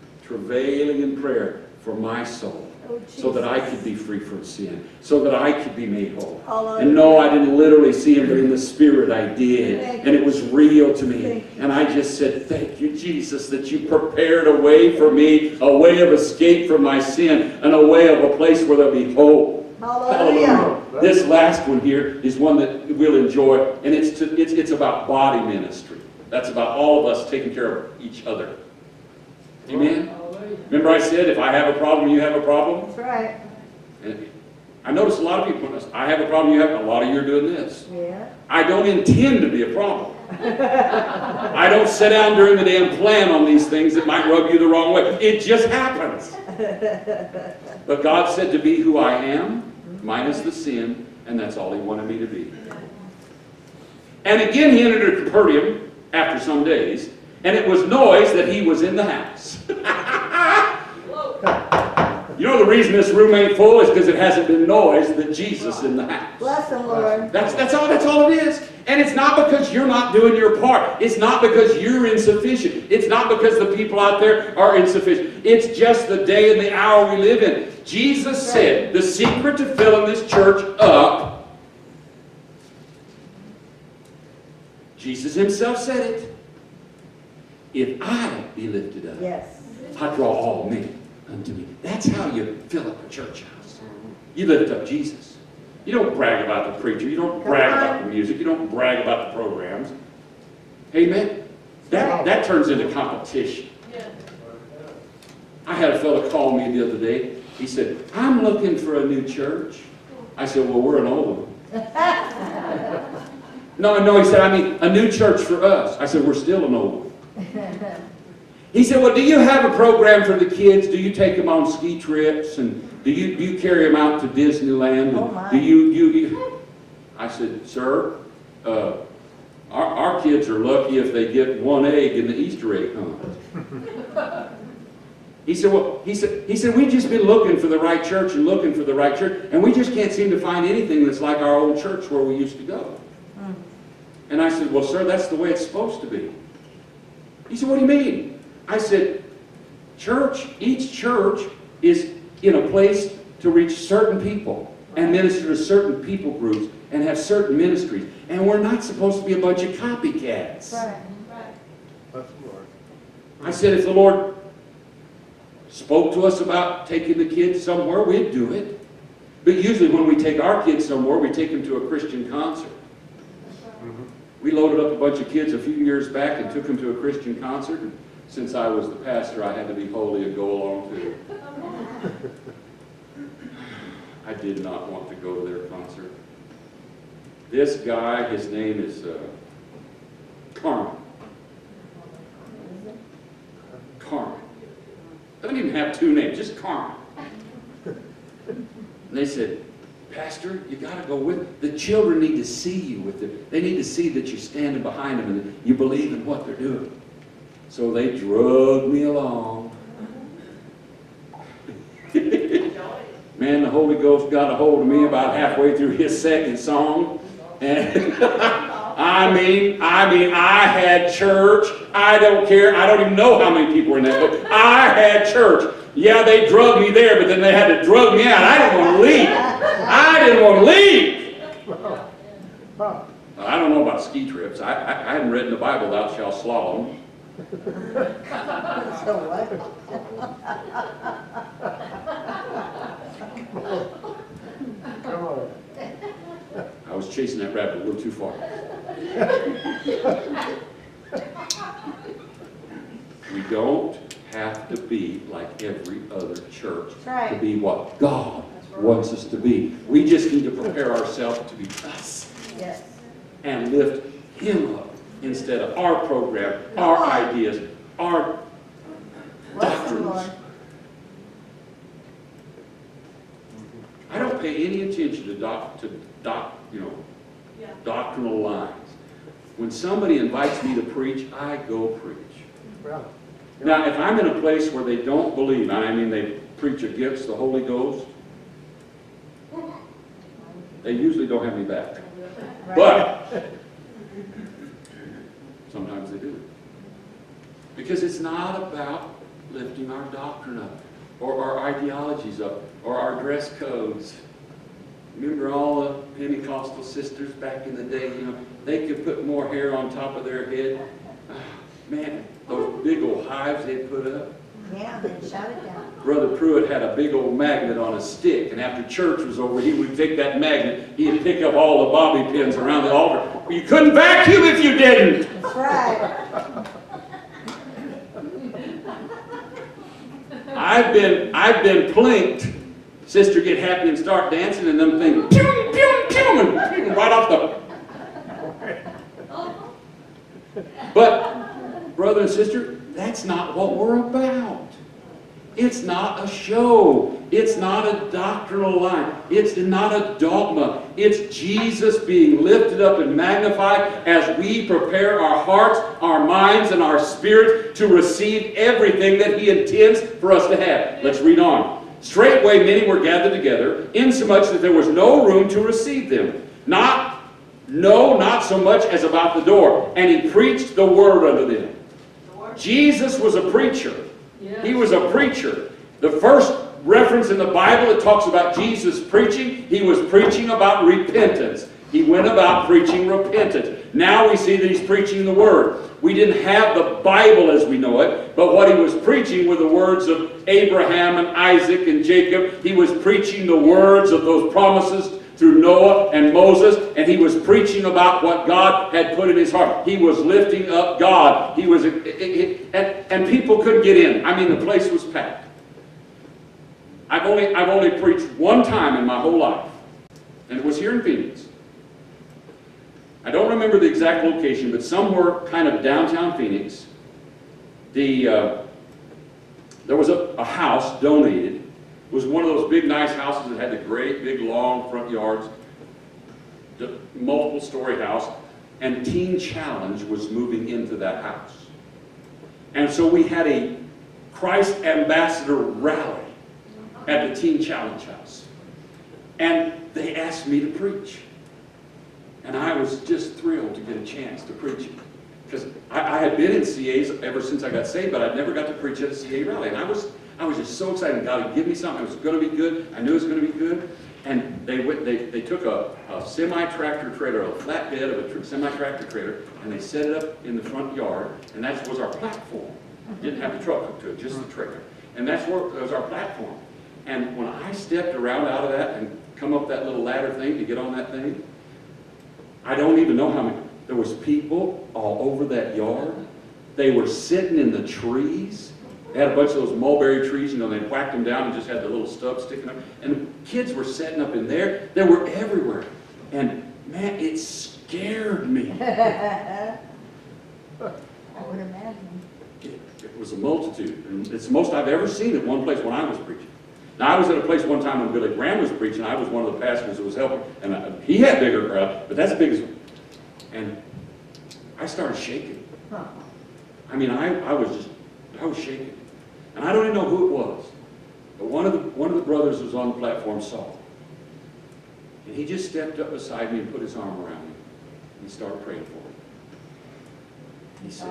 for my soul. Oh, So that I could be free from sin, so that I could be made whole. Hallelujah. And no, I didn't literally see Him, but in the Spirit I did. And it was real to me. And I just said, thank you, Jesus, that you prepared a way for me, a way of escape from my sin, and a way of a place where there'll be hope. Hallelujah. This last one here is one that we'll enjoy, and it's about body ministry. That's about all of us taking care of each other. Amen? Remember I said, if I have a problem, you have a problem? That's right. And I notice a lot of people, when I have a problem, you have a lot of you are doing this. Yeah. I don't intend to be a problem. I don't sit down during the day and plan on these things that might rub you the wrong way. It just happens. But God said to be who I am, minus the sin, and that's all He wanted me to be. And again He entered Capernaum after some days, and it was noise that He was in the house. You know the reason this room ain't full is because it hasn't been noise that Jesus in the house. Bless Him, Lord. That's all it is. And it's not because you're not doing your part. It's not because you're insufficient. It's not because the people out there are insufficient. It's just the day and the hour we live in. Jesus said the secret to filling this church up, Jesus Himself said it, if I be lifted up, Yes. I draw all men unto me. That's how you fill up a church house. You lift up Jesus. You don't brag about the preacher. You don't brag about the music. You don't brag about the programs. Amen? That turns into competition. I had a fellow call me the other day. He said, I'm looking for a new church. I said, well, we're an old one. No, he said, I mean, a new church for us. I said, we're still an old one. He said, well, do you have a program for the kids? Do you take them on ski trips? And do you carry them out to Disneyland? Oh, my. Do you? I said, sir, our kids are lucky if they get one egg in the Easter egg hunt. He said, well, he said, we've just been looking for the right church and looking for the right church, and we just can't seem to find anything that's like our old church where we used to go. And I said, well, sir, that's the way it's supposed to be. He said, what do you mean? I said, each church is in a place to reach certain people and minister to certain people groups and have certain ministries. And we're not supposed to be a bunch of copycats. Right. That's the Lord. I said, if the Lord spoke to us about taking the kids somewhere, we'd do it. But usually when we take our kids somewhere, we take them to a Christian concert. We loaded up a bunch of kids a few years back and took them to a Christian concert. And since I was the pastor, I had to be holy and go along too. I did not want to go to their concert. This guy, his name is Carmen. Carmen. Doesn't even have two names, just Carmen. And they said, Pastor, you got to go with. The children need to see you with it. They need to see that you're standing behind them and that you believe in what they're doing. So they drug me along. Man, the Holy Ghost got a hold of me about halfway through his second song. And I mean, I had church. I don't care. I don't even know how many people were in that book. I had church. Yeah, they drugged me there, but then they had to drug me out. I didn't want to leave. I didn't want to leave. I don't know about ski trips. I hadn't read in the Bible, thou shalt slalom. So what? Come on. I was chasing that rabbit a little too far. We don't have to be like every other church to be what God wants us to be. We just need to prepare ourselves to be us. Yes. And lift Him up instead of our program, our ideas, our doctrines. I don't pay any attention to doctrinal lines. When somebody invites me to preach, I go preach. Yeah. Now, if I'm in a place where they don't believe, I mean they preach against the Holy Ghost, they usually don't have me back. But sometimes they do. Because it's not about lifting our doctrine up, or our ideologies up, or our dress codes. Remember all the Pentecostal sisters back in the day, you know, they could put more hair on top of their head. Man, those big old hives they'd put up. Yeah, then shout it down. Brother Pruitt had a big old magnet on a stick, and after church was over, he would take that magnet, he'd pick up all the bobby pins around the altar. You couldn't vacuum if you didn't. That's right. I've been plinked. Sister get happy and start dancing, and them things, pew, pew, pew, and right off the. But, brother and sister, that's not what we're about. It's not a show. It's not a doctrinal line. It's not a dogma. It's Jesus being lifted up and magnified as we prepare our hearts, our minds, and our spirits to receive everything that He intends for us to have. Let's read on. Straightway many were gathered together, insomuch that there was no room to receive them. Not so much as about the door. And He preached the word unto them. Jesus was a preacher. He was a preacher. The first reference in the Bible that talks about Jesus preaching, He was preaching about repentance. He went about preaching repentance. Now we see that He's preaching the Word. We didn't have the Bible as we know it, but what He was preaching were the words of Abraham and Isaac and Jacob. He was preaching the words of those promises through Noah and Moses, and He was preaching about what God had put in His heart. He was lifting up God. He was, and people couldn't get in. I mean, the place was packed. I've only preached one time in my whole life, and it was here in Phoenix. I don't remember the exact location, but somewhere kind of downtown Phoenix, there was a house donated. It was one of those big, nice houses that had the great, big, long front yards, the multiple-story house, and Teen Challenge was moving into that house. And so we had a Christ Ambassador rally at the Teen Challenge house. And they asked me to preach. And I was just thrilled to get a chance to preach it. Because I had been in CAs ever since I got saved, but I'd never got to preach at a CA rally. And I was just so excited. God would give me something. It was going to be good. I knew it was going to be good. And they took a semi-tractor trailer, a flatbed of a semi-tractor trailer, and they set it up in the front yard. And that was our platform. Didn't have the truck hooked to it, just the trailer. And that was our platform. And when I stepped around out of that and come up that little ladder thing to get on that thing, I don't even know how many. There was people all over that yard. They were sitting in the trees. They had a bunch of those mulberry trees, you know, they whacked them down and just had the little stubs sticking up. And the kids were setting up in there. They were everywhere. And man, it scared me. I would imagine. It was a multitude. And it's the most I've ever seen at one place when I was preaching. Now, I was at a place one time when Billy Graham was preaching. I was one of the pastors that was helping. And he had bigger crowd, but that's the biggest one. And I started shaking. I mean, I was shaking. And I don't even know who it was. But one of the brothers who was on the platform saw it. And he just stepped up beside me and put his arm around me. And he started praying for me. He said,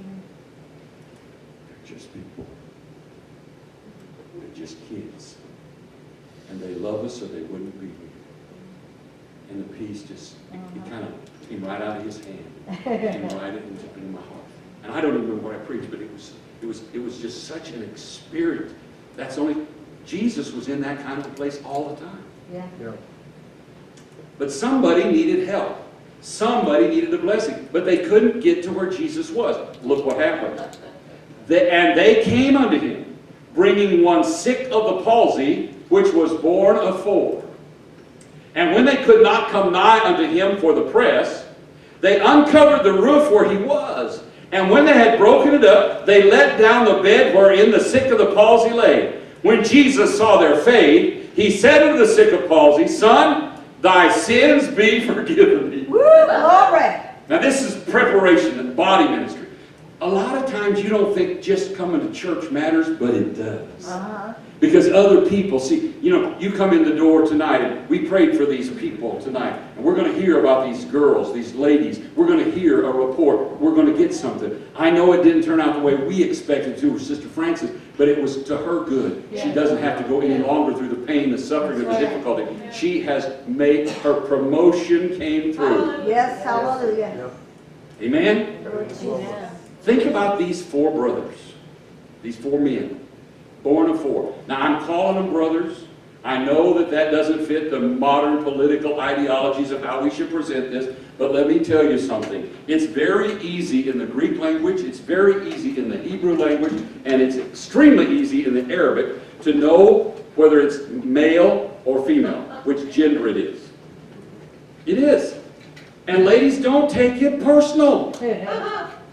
they're just people. They're just kids. And they love us or they wouldn't be here. And the peace just, it kind of came right out of his hand. Came right into my heart. And I don't even remember what I preached, but it was just such an experience. That's only, Jesus was in that kind of a place all the time. Yeah. But somebody needed help. Somebody needed a blessing. But they couldn't get to where Jesus was. Look what happened. And they came unto him, bringing one sick of the palsy, which was born of 4. And when they could not come nigh unto him for the press, they uncovered the roof where he was. And when they had broken it up, they let down the bed wherein the sick of the palsy lay. When Jesus saw their faith, he said unto the sick of palsy, Son, thy sins be forgiven thee. Woo, glory! Now this is preparation and body ministry. A lot of times you don't think just coming to church matters, but it does. Because other people, see, you know, you come in the door tonight, and we prayed for these people tonight, and we're going to hear about these girls, these ladies. We're going to hear a report. We're going to get something. I know it didn't turn out the way we expected to with Sister Francis, but it was to her good. She doesn't have to go any longer through the pain, the suffering, and the difficulty. She has made, her promotion came through. Yes, hallelujah. Amen? Amen. Think about these 4 brothers, these 4 men. Born of 4. Now, I'm calling them brothers. I know that doesn't fit the modern political ideologies of how we should present this, but let me tell you something. It's very easy in the Greek language, it's very easy in the Hebrew language, and it's extremely easy in the Arabic to know whether it's male or female, which gender it is. It is. And ladies, don't take it personal.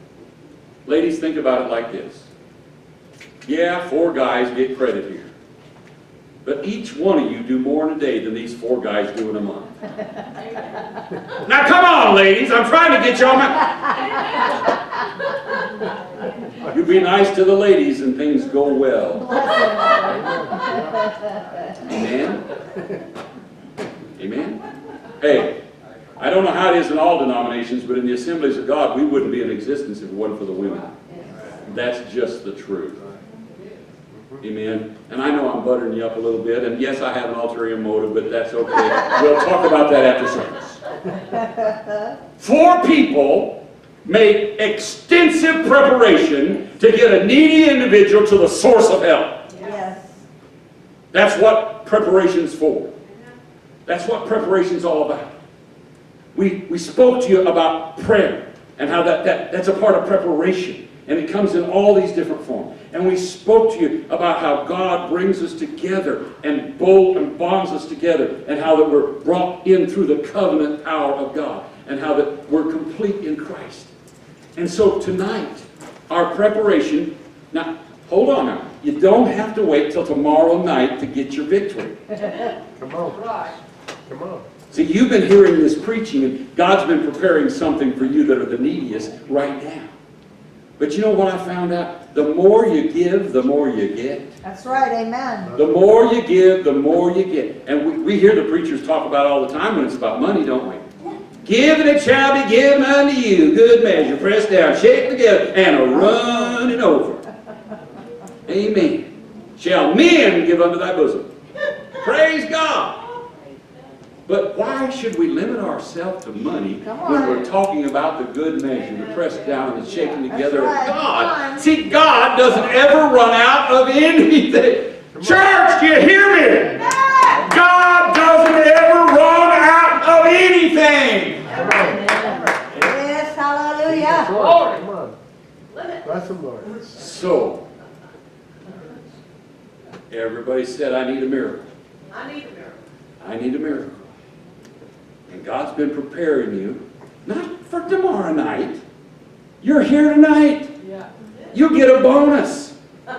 Ladies, think about it like this. Yeah, 4 guys get credit here. But each one of you do more in a day than these 4 guys do in a month. Now come on, ladies. I'm trying to get you on my... You be nice to the ladies and things go well. Amen? Amen? Hey, I don't know how it is in all denominations, but in the Assemblies of God, we wouldn't be in existence if it wasn't for the women. That's just the truth. Amen? And I know I'm buttering you up a little bit, and yes, I have an ulterior motive, but that's okay. We'll talk about that after service. 4 people make extensive preparation to get a needy individual to the source of help. Yes. That's what preparation's for. That's what preparation's all about. We spoke to you about prayer and how that's a part of preparation. And it comes in all these different forms. And we spoke to you about how God brings us together and bonds us together, and how that we're brought in through the covenant power of God, and how that we're complete in Christ. And so tonight, our preparation, now, hold on now. You don't have to wait till tomorrow night to get your victory. Come on. Right. Come on. See, you've been hearing this preaching, and God's been preparing something for you that are the neediest right now. But you know what I found out? The more you give, the more you get. That's right, amen. The more you give, the more you get. And we hear the preachers talk about all the time when it's about money, don't we? Give and it shall be given unto you. Good measure, pressed down, shaken together, and a running over. Amen. Shall men give unto thy bosom. Praise God. But why should we limit ourselves to money when we're talking about the good measure, the pressed down and the shaking together of right. God? See, God doesn't ever run out of anything. Church, do you hear me? God doesn't ever run out of anything. Yes, hallelujah. Lord, come on. Limit. Bless him, Lord. So, everybody said, I need a miracle. I need a miracle. I need a miracle. And God's been preparing you, not for tomorrow night. You're here tonight. Yeah. You get a bonus.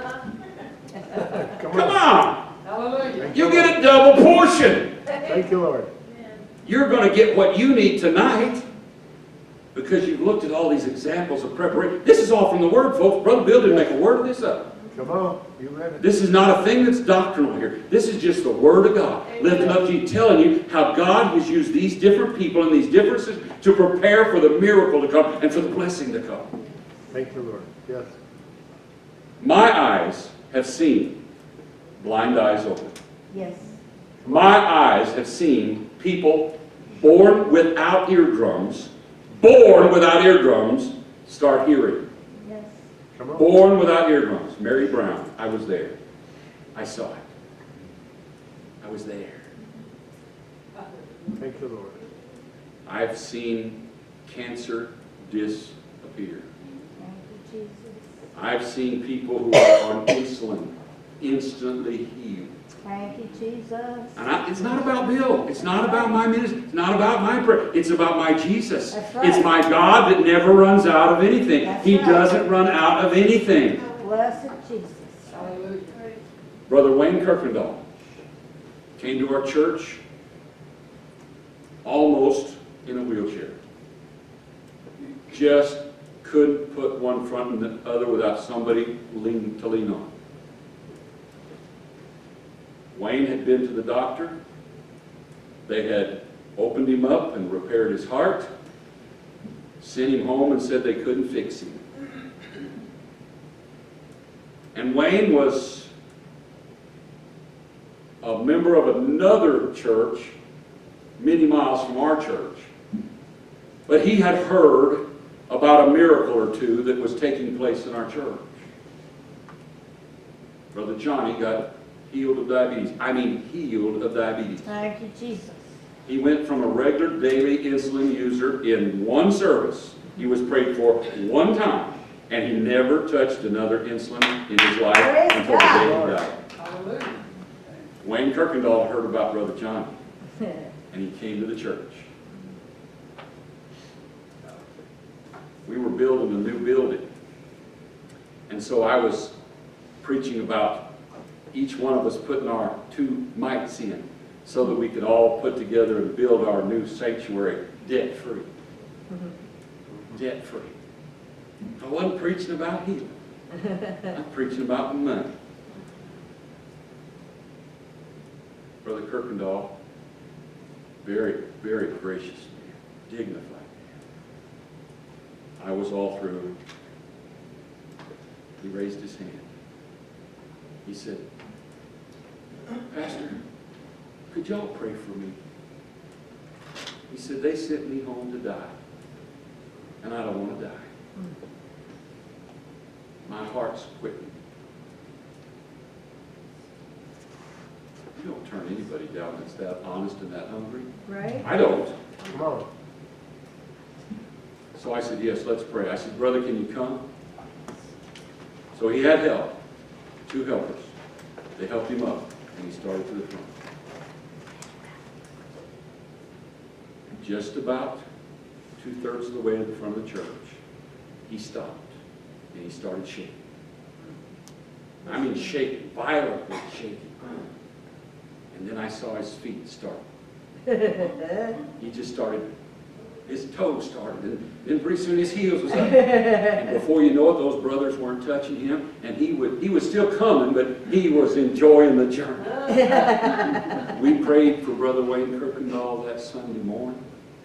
Come Come on. on. Hallelujah. You get a double portion. Thank you, Lord. You're going to get what you need tonight because you've looked at all these examples of preparation. This is all from the Word, folks. Brother Bill didn't make a word of this up. Come on. You read it. This is not a thing that's doctrinal here. This is just the Word of God. Lifting up to you, telling you how God has used these different people and these differences to prepare for the miracle to come and for the blessing to come. Thank you, Lord. Yes. My eyes have seen blind eyes open. Yes. My eyes have seen people born without eardrums, start hearing. Yes. Come on. Born without eardrums. Mary Brown, I was there. I saw it. I was there. Thank you, Lord. I've seen cancer disappear. Thank you, Jesus. I've seen people who are on insulin instantly healed. Thank you, Jesus. And it's not about Bill. It's not about my ministry. It's not about my prayer. It's about my Jesus. That's right. It's my God that never runs out of anything. That's He right. doesn't run out of anything. Blessed Jesus. Hallelujah. Brother Wayne Kirkendall came to our church almost in a wheelchair. Just couldn't put one front and the other without somebody to lean on. Wayne had been to the doctor. They had opened him up and repaired his heart, sent him home and said they couldn't fix him. And Wayne was a member of another church many miles from our church. But he had heard about a miracle or two that was taking place in our church. Brother Johnny got healed of diabetes. I mean healed of diabetes. Thank you, Jesus. He went from a regular daily insulin user in one service. He was prayed for one time. And he never touched another insulin in his life Praise until the God. day he died. Hallelujah. Wayne Kirkendall heard about Brother Johnny. And he came to the church. We were building a new building. And so I was preaching about each one of us putting our 2 mites in so that we could all put together and build our new sanctuary debt-free. Debt-free. I wasn't preaching about healing. I'm preaching about money. Brother Kirkendall, very, very gracious man, dignified man. I was all through. He raised his hand. He said, Pastor, could y'all pray for me? He said, they sent me home to die, and I don't want to die. My heart's quickened. You don't turn anybody down that's that honest and that hungry. Right? I don't. Come on. So I said, yes, let's pray. I said, brother, can you come? So he had help. 2 helpers. They helped him up, and he started to the front. Just about 2/3 of the way to the front of the church, he stopped, and he started shaking. I mean shaking, violently shaking. And then I saw his feet start. He just started, his toes started, and then pretty soon his heels was up. And before you know it, those brothers weren't touching him, and he was still coming, but he was enjoying the journey. We prayed for Brother Wayne Kirkendall that Sunday morning.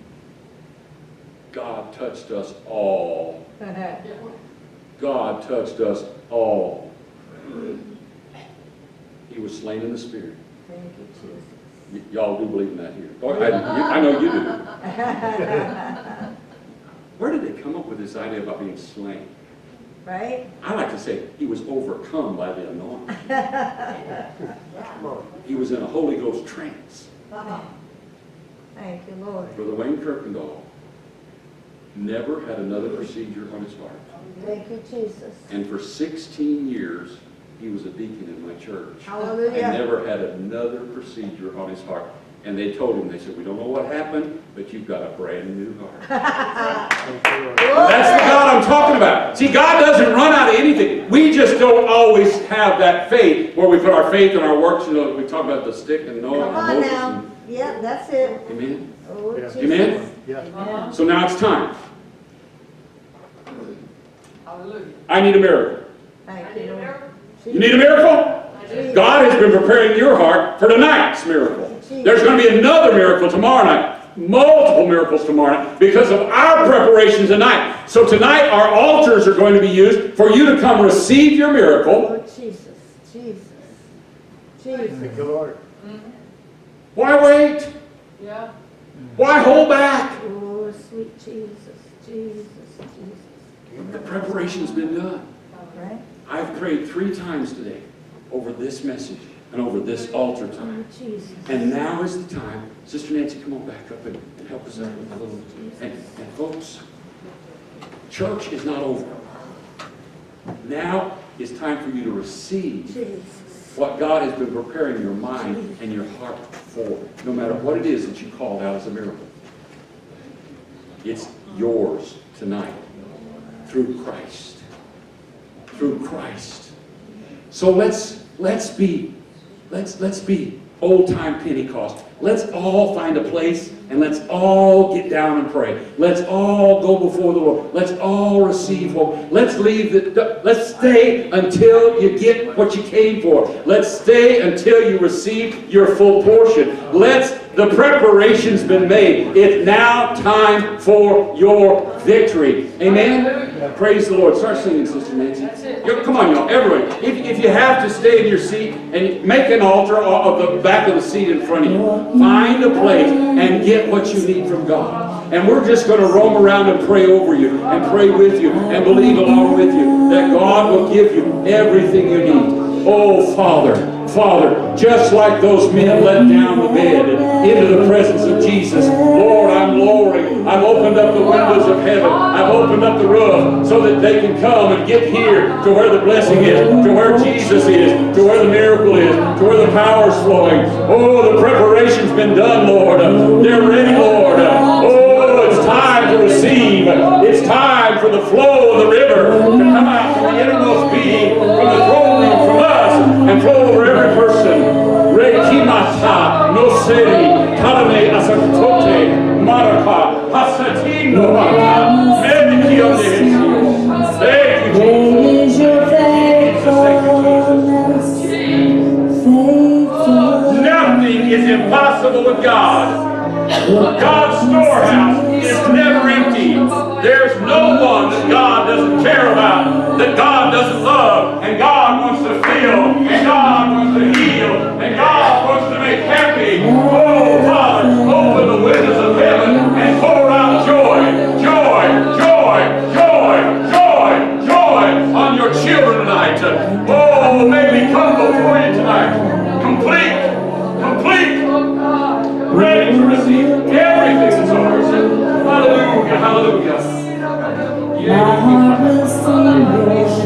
God touched us all. God touched us all. He was slain in the Spirit. Thank you, Jesus. Y'all do believe in that here. Oh, I know you do. Where did they come up with this idea about being slain? Right? I like to say he was overcome by the anointing. Come on. He was in a Holy Ghost trance. Thank you, Lord. Brother Wayne Kirkendall never had another procedure on his heart. Thank you, Jesus. And for 16 years, he was a deacon in my church. Hallelujah. And never had another procedure on his heart. And they told him, they said, we don't know what happened, but you've got a brand new heart. Thank you, Lord. That's the God I'm talking about. See, God doesn't run out of anything. We just don't always have that faith where we put our faith in our works. You know, we talk about the stick and no Come on Moses. now. Yep, that's it. Amen. Oh, Yeah. Jesus. Amen. Yeah. So now it's time. Hallelujah. I need a miracle. I Thank need you, a Lord. miracle. You need a miracle? God has been preparing your heart for tonight's miracle. There's going to be another miracle tomorrow night. Multiple miracles tomorrow night because of our preparation tonight. So tonight our altars are going to be used for you to come receive your miracle. Oh, Jesus. Jesus. Thank Jesus. you, Lord. Why wait? Yeah. Why hold back? Oh, sweet Jesus. Jesus. Jesus. The preparation's been done. Right? I've prayed 3 times today over this message and over this altar Oh, time. Jesus. And now is the time. Sister Nancy, come on back up and help us out with a little. And folks, church is not over. Now is time for you to receive Jesus. what God has been preparing your mind and your heart for, no matter what it is that you called out as a miracle. It's yours tonight through Christ. Through Christ. So let's be old-time Pentecost. Let's all find a place and let's all get down and pray. Let's all go before the Lord. Let's all receive hope. Let's stay until you get what you came for. Let's stay until you receive your full portion. The preparation's been made. It's now time for your victory. Amen? Praise the Lord. Start singing, Sister Nancy. Come on, y'all. Everyone. If you have to stay in your seat and make an altar of the back of the seat in front of you, find a place and get what you need from God. And we're just going to roam around and pray over you and pray with you and believe along with you that God will give you everything you need. Oh, Father, just like those men let down the bed into the presence of Jesus, Lord, I'm lowering. I've opened up the windows of heaven. I've opened up the roof so that they can come and get here to where the blessing is, to where Jesus is, to where the miracle is, to where the power is flowing. Oh, the preparation's been done, Lord. They're ready, Lord. Oh, it's time to receive. It's time for the flow of the river to come out from the innermost being and flow over every person. Rekimata, Noseri, Karame, Asaktote, Maraka, Hasatino, Mata, Medikio, thank you, Great is your faithfulness, faithful. Nothing is impossible with God. God's storehouse is never empty. There's no one that God doesn't care about, that God doesn't love, and God wants to fill, and God wants to heal, and God wants to make happy. Oh, Father, open the windows of heaven and pour out joy, joy, joy, joy, joy, joy on your children tonight. Oh, may we come before you tonight, complete, ready to receive everything that's ours. Hallelujah, hallelujah. My heart will sing your praise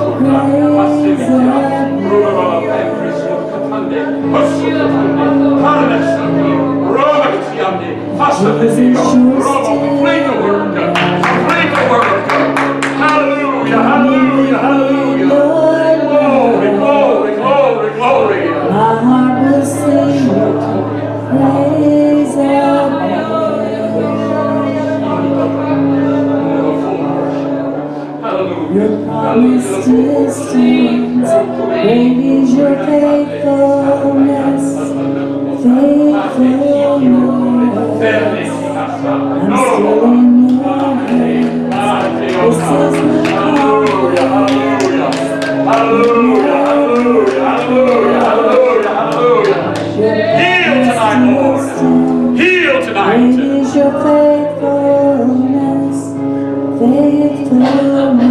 Complete the work. Complete the work. Hallelujah, hallelujah, hallelujah. Glory, glory, glory, glory. My heart will sing your praise Your promise still stands. Great is your faithfulness, faithfulness. I'm still in your hands. This is my Hallelujah, hallelujah, hallelujah, hallelujah, hallelujah, hallelujah. Heal tonight, Lord. Heal tonight. Great is your faithfulness, faithfulness.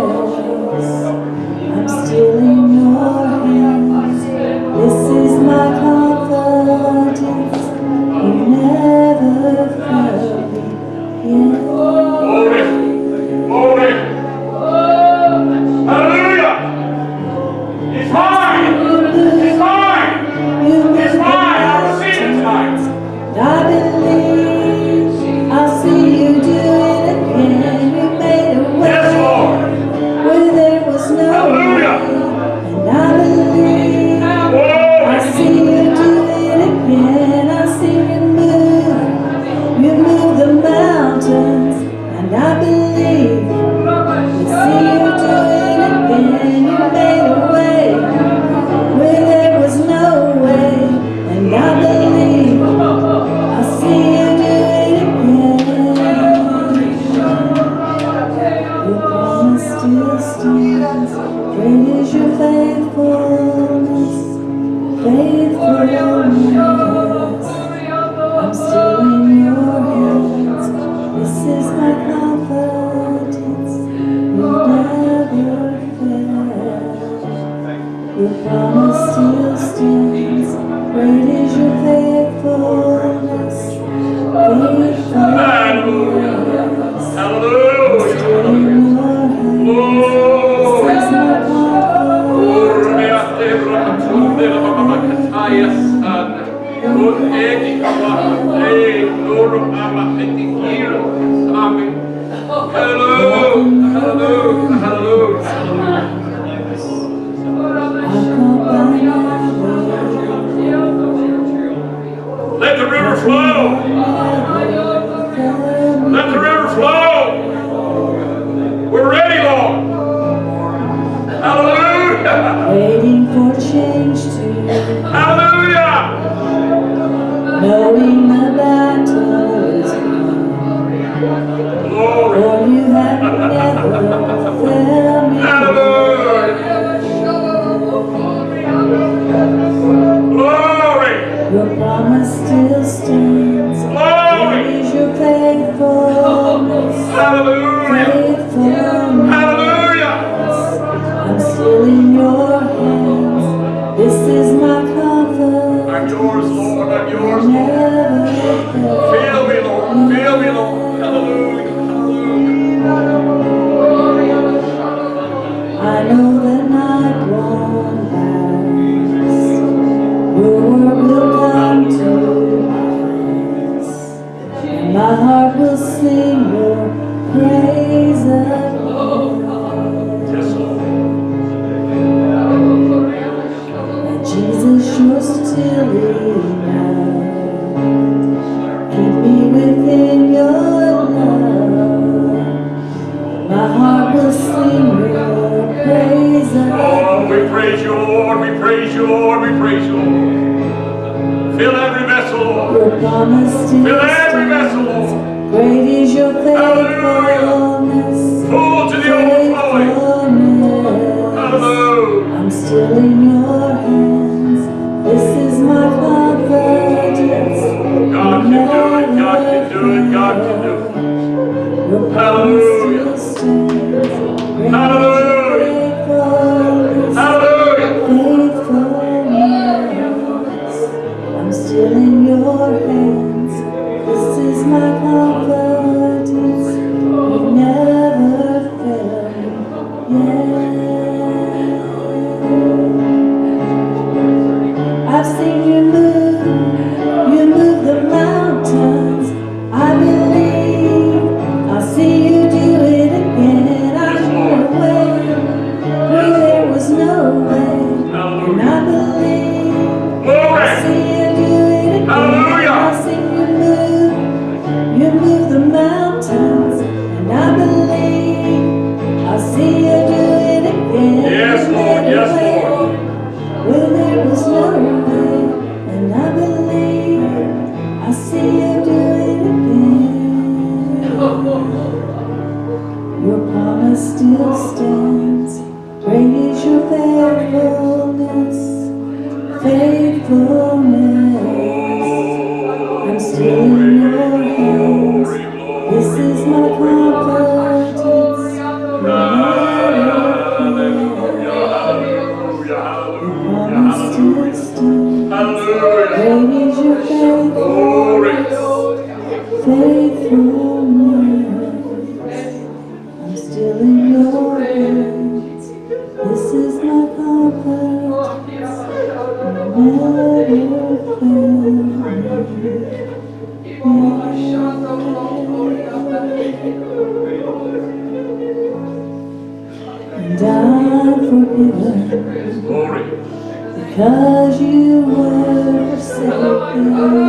I'm still in your hands. This is my confidence. You never failed me yet. Glory, glory. Hallelujah. It's mine. It's mine. It's mine. I receive it tonight. I believe I'll see you do it again. You made a way Yes, Lord. where there was no Hallelujah. way. And I believe I'll see Glory. you do it again. I see you move. You move the mountains. And I believe we see you do it again. You made a way where there was no way. And I believe I'll see you do it again. Your promise still stands. Great is your faithfulness, faithfulness. I'm still in your hands. This is my confidence. You'll never fail. Your promise still stands. Great is your faithfulness, faithfulness. Hallelujah. Still in your hands. Glory. This is my confidence. Hallelujah, hallelujah, hallelujah. I come by my way. Let the river flow. Let the river flow. We're ready, Lord. Hallelujah. Waiting for change to Hallelujah. knowing the battle is won. Glory. For you have never failed me. Hallelujah. Glory. Your promise still stands. Glory. Great is your faithfulness, Hallelujah. faithfulness. Hallelujah. I'm still in your hands. This is my confidence. I'm yours, Lord. I'm yours, Lord. Never fail. Fill me, Lord. Fill me, Lord. Hallelujah. I know the night won't last. Your word will come to pass. And my heart will sing your praise again. Yes, Lord. Jesus, you're still enough. Keep me within your love. My heart will sing your praise. Oh, we praise you, Lord. We praise you, Lord. We praise you, Lord. Fill every vessel, Lord. Your promise still Fill every vessel, Lord. stands. Great is your faithfulness. Full to the overflowing. Hallelujah. I'm still in your hands. This is my confidence. God can do it. God can do it. God can do it. Your promise still stands. Great Hallelujah. is your faithfulness. Hallelujah. Faithfulness. I'm still in your hands. This is my confidence. You've never failed me yet. I've seen you move. You move the mountains. I believe I'll see you do it again. I know a way where there was no way. And I believe I'll see you do it again. I've seen you move. You move the mountains. And I believe I'll see you do it again. Yes, Lord. Yes, Lord. Where there was no way. And I believe I'll see you do it again. Your promise still stands. Great is your faithfulness. Faithfulness. I'm still in your hands. This is my confidence. Your promise still stands. Great is your faithfulness. Faithfulness. I'm still in your hands. This is my confidence. You never fail and I'm forgiven because you were forsaken.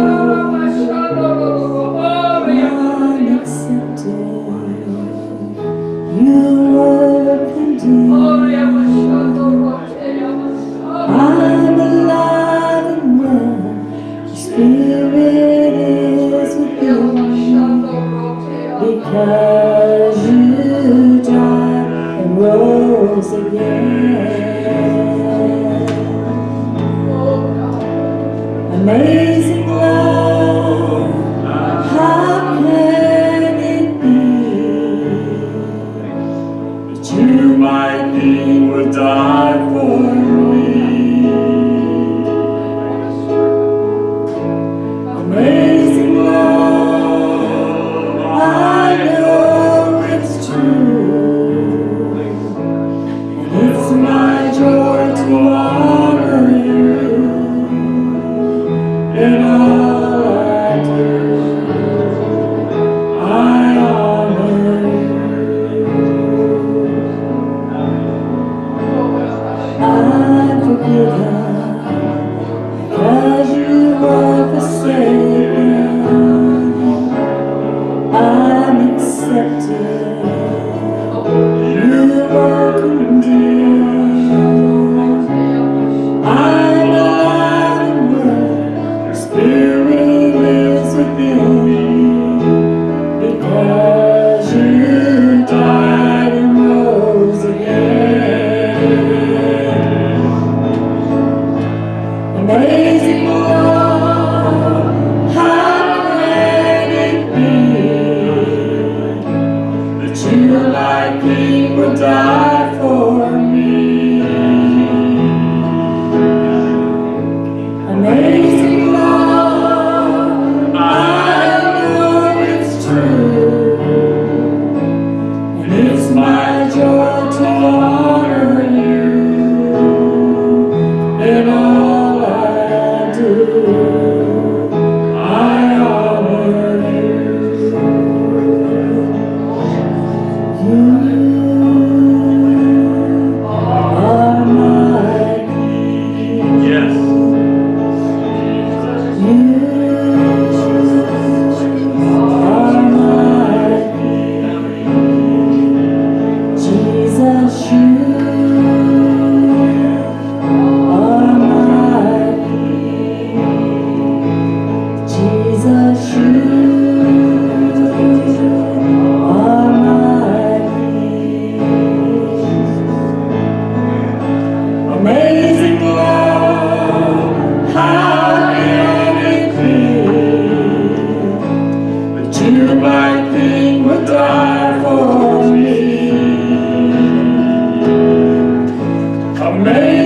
Unaccepted. You were condemned. I'm alive and well. Your spirit is within me because you died and rose again. Amazing love, how can it be that you, my King, would die for me? Amazing love, I know it's true, and it's my joy to honor you in all I do. I honor you. I'm forgiven because you were forsaken. I'm accepted. You were condemned. I'm alive and well. Your spirit is within me because you died and rose again. Amazing love, how can it be that you, like me, would die for me? Amazing love, I know it's true, and it's my joy to honor you in all I made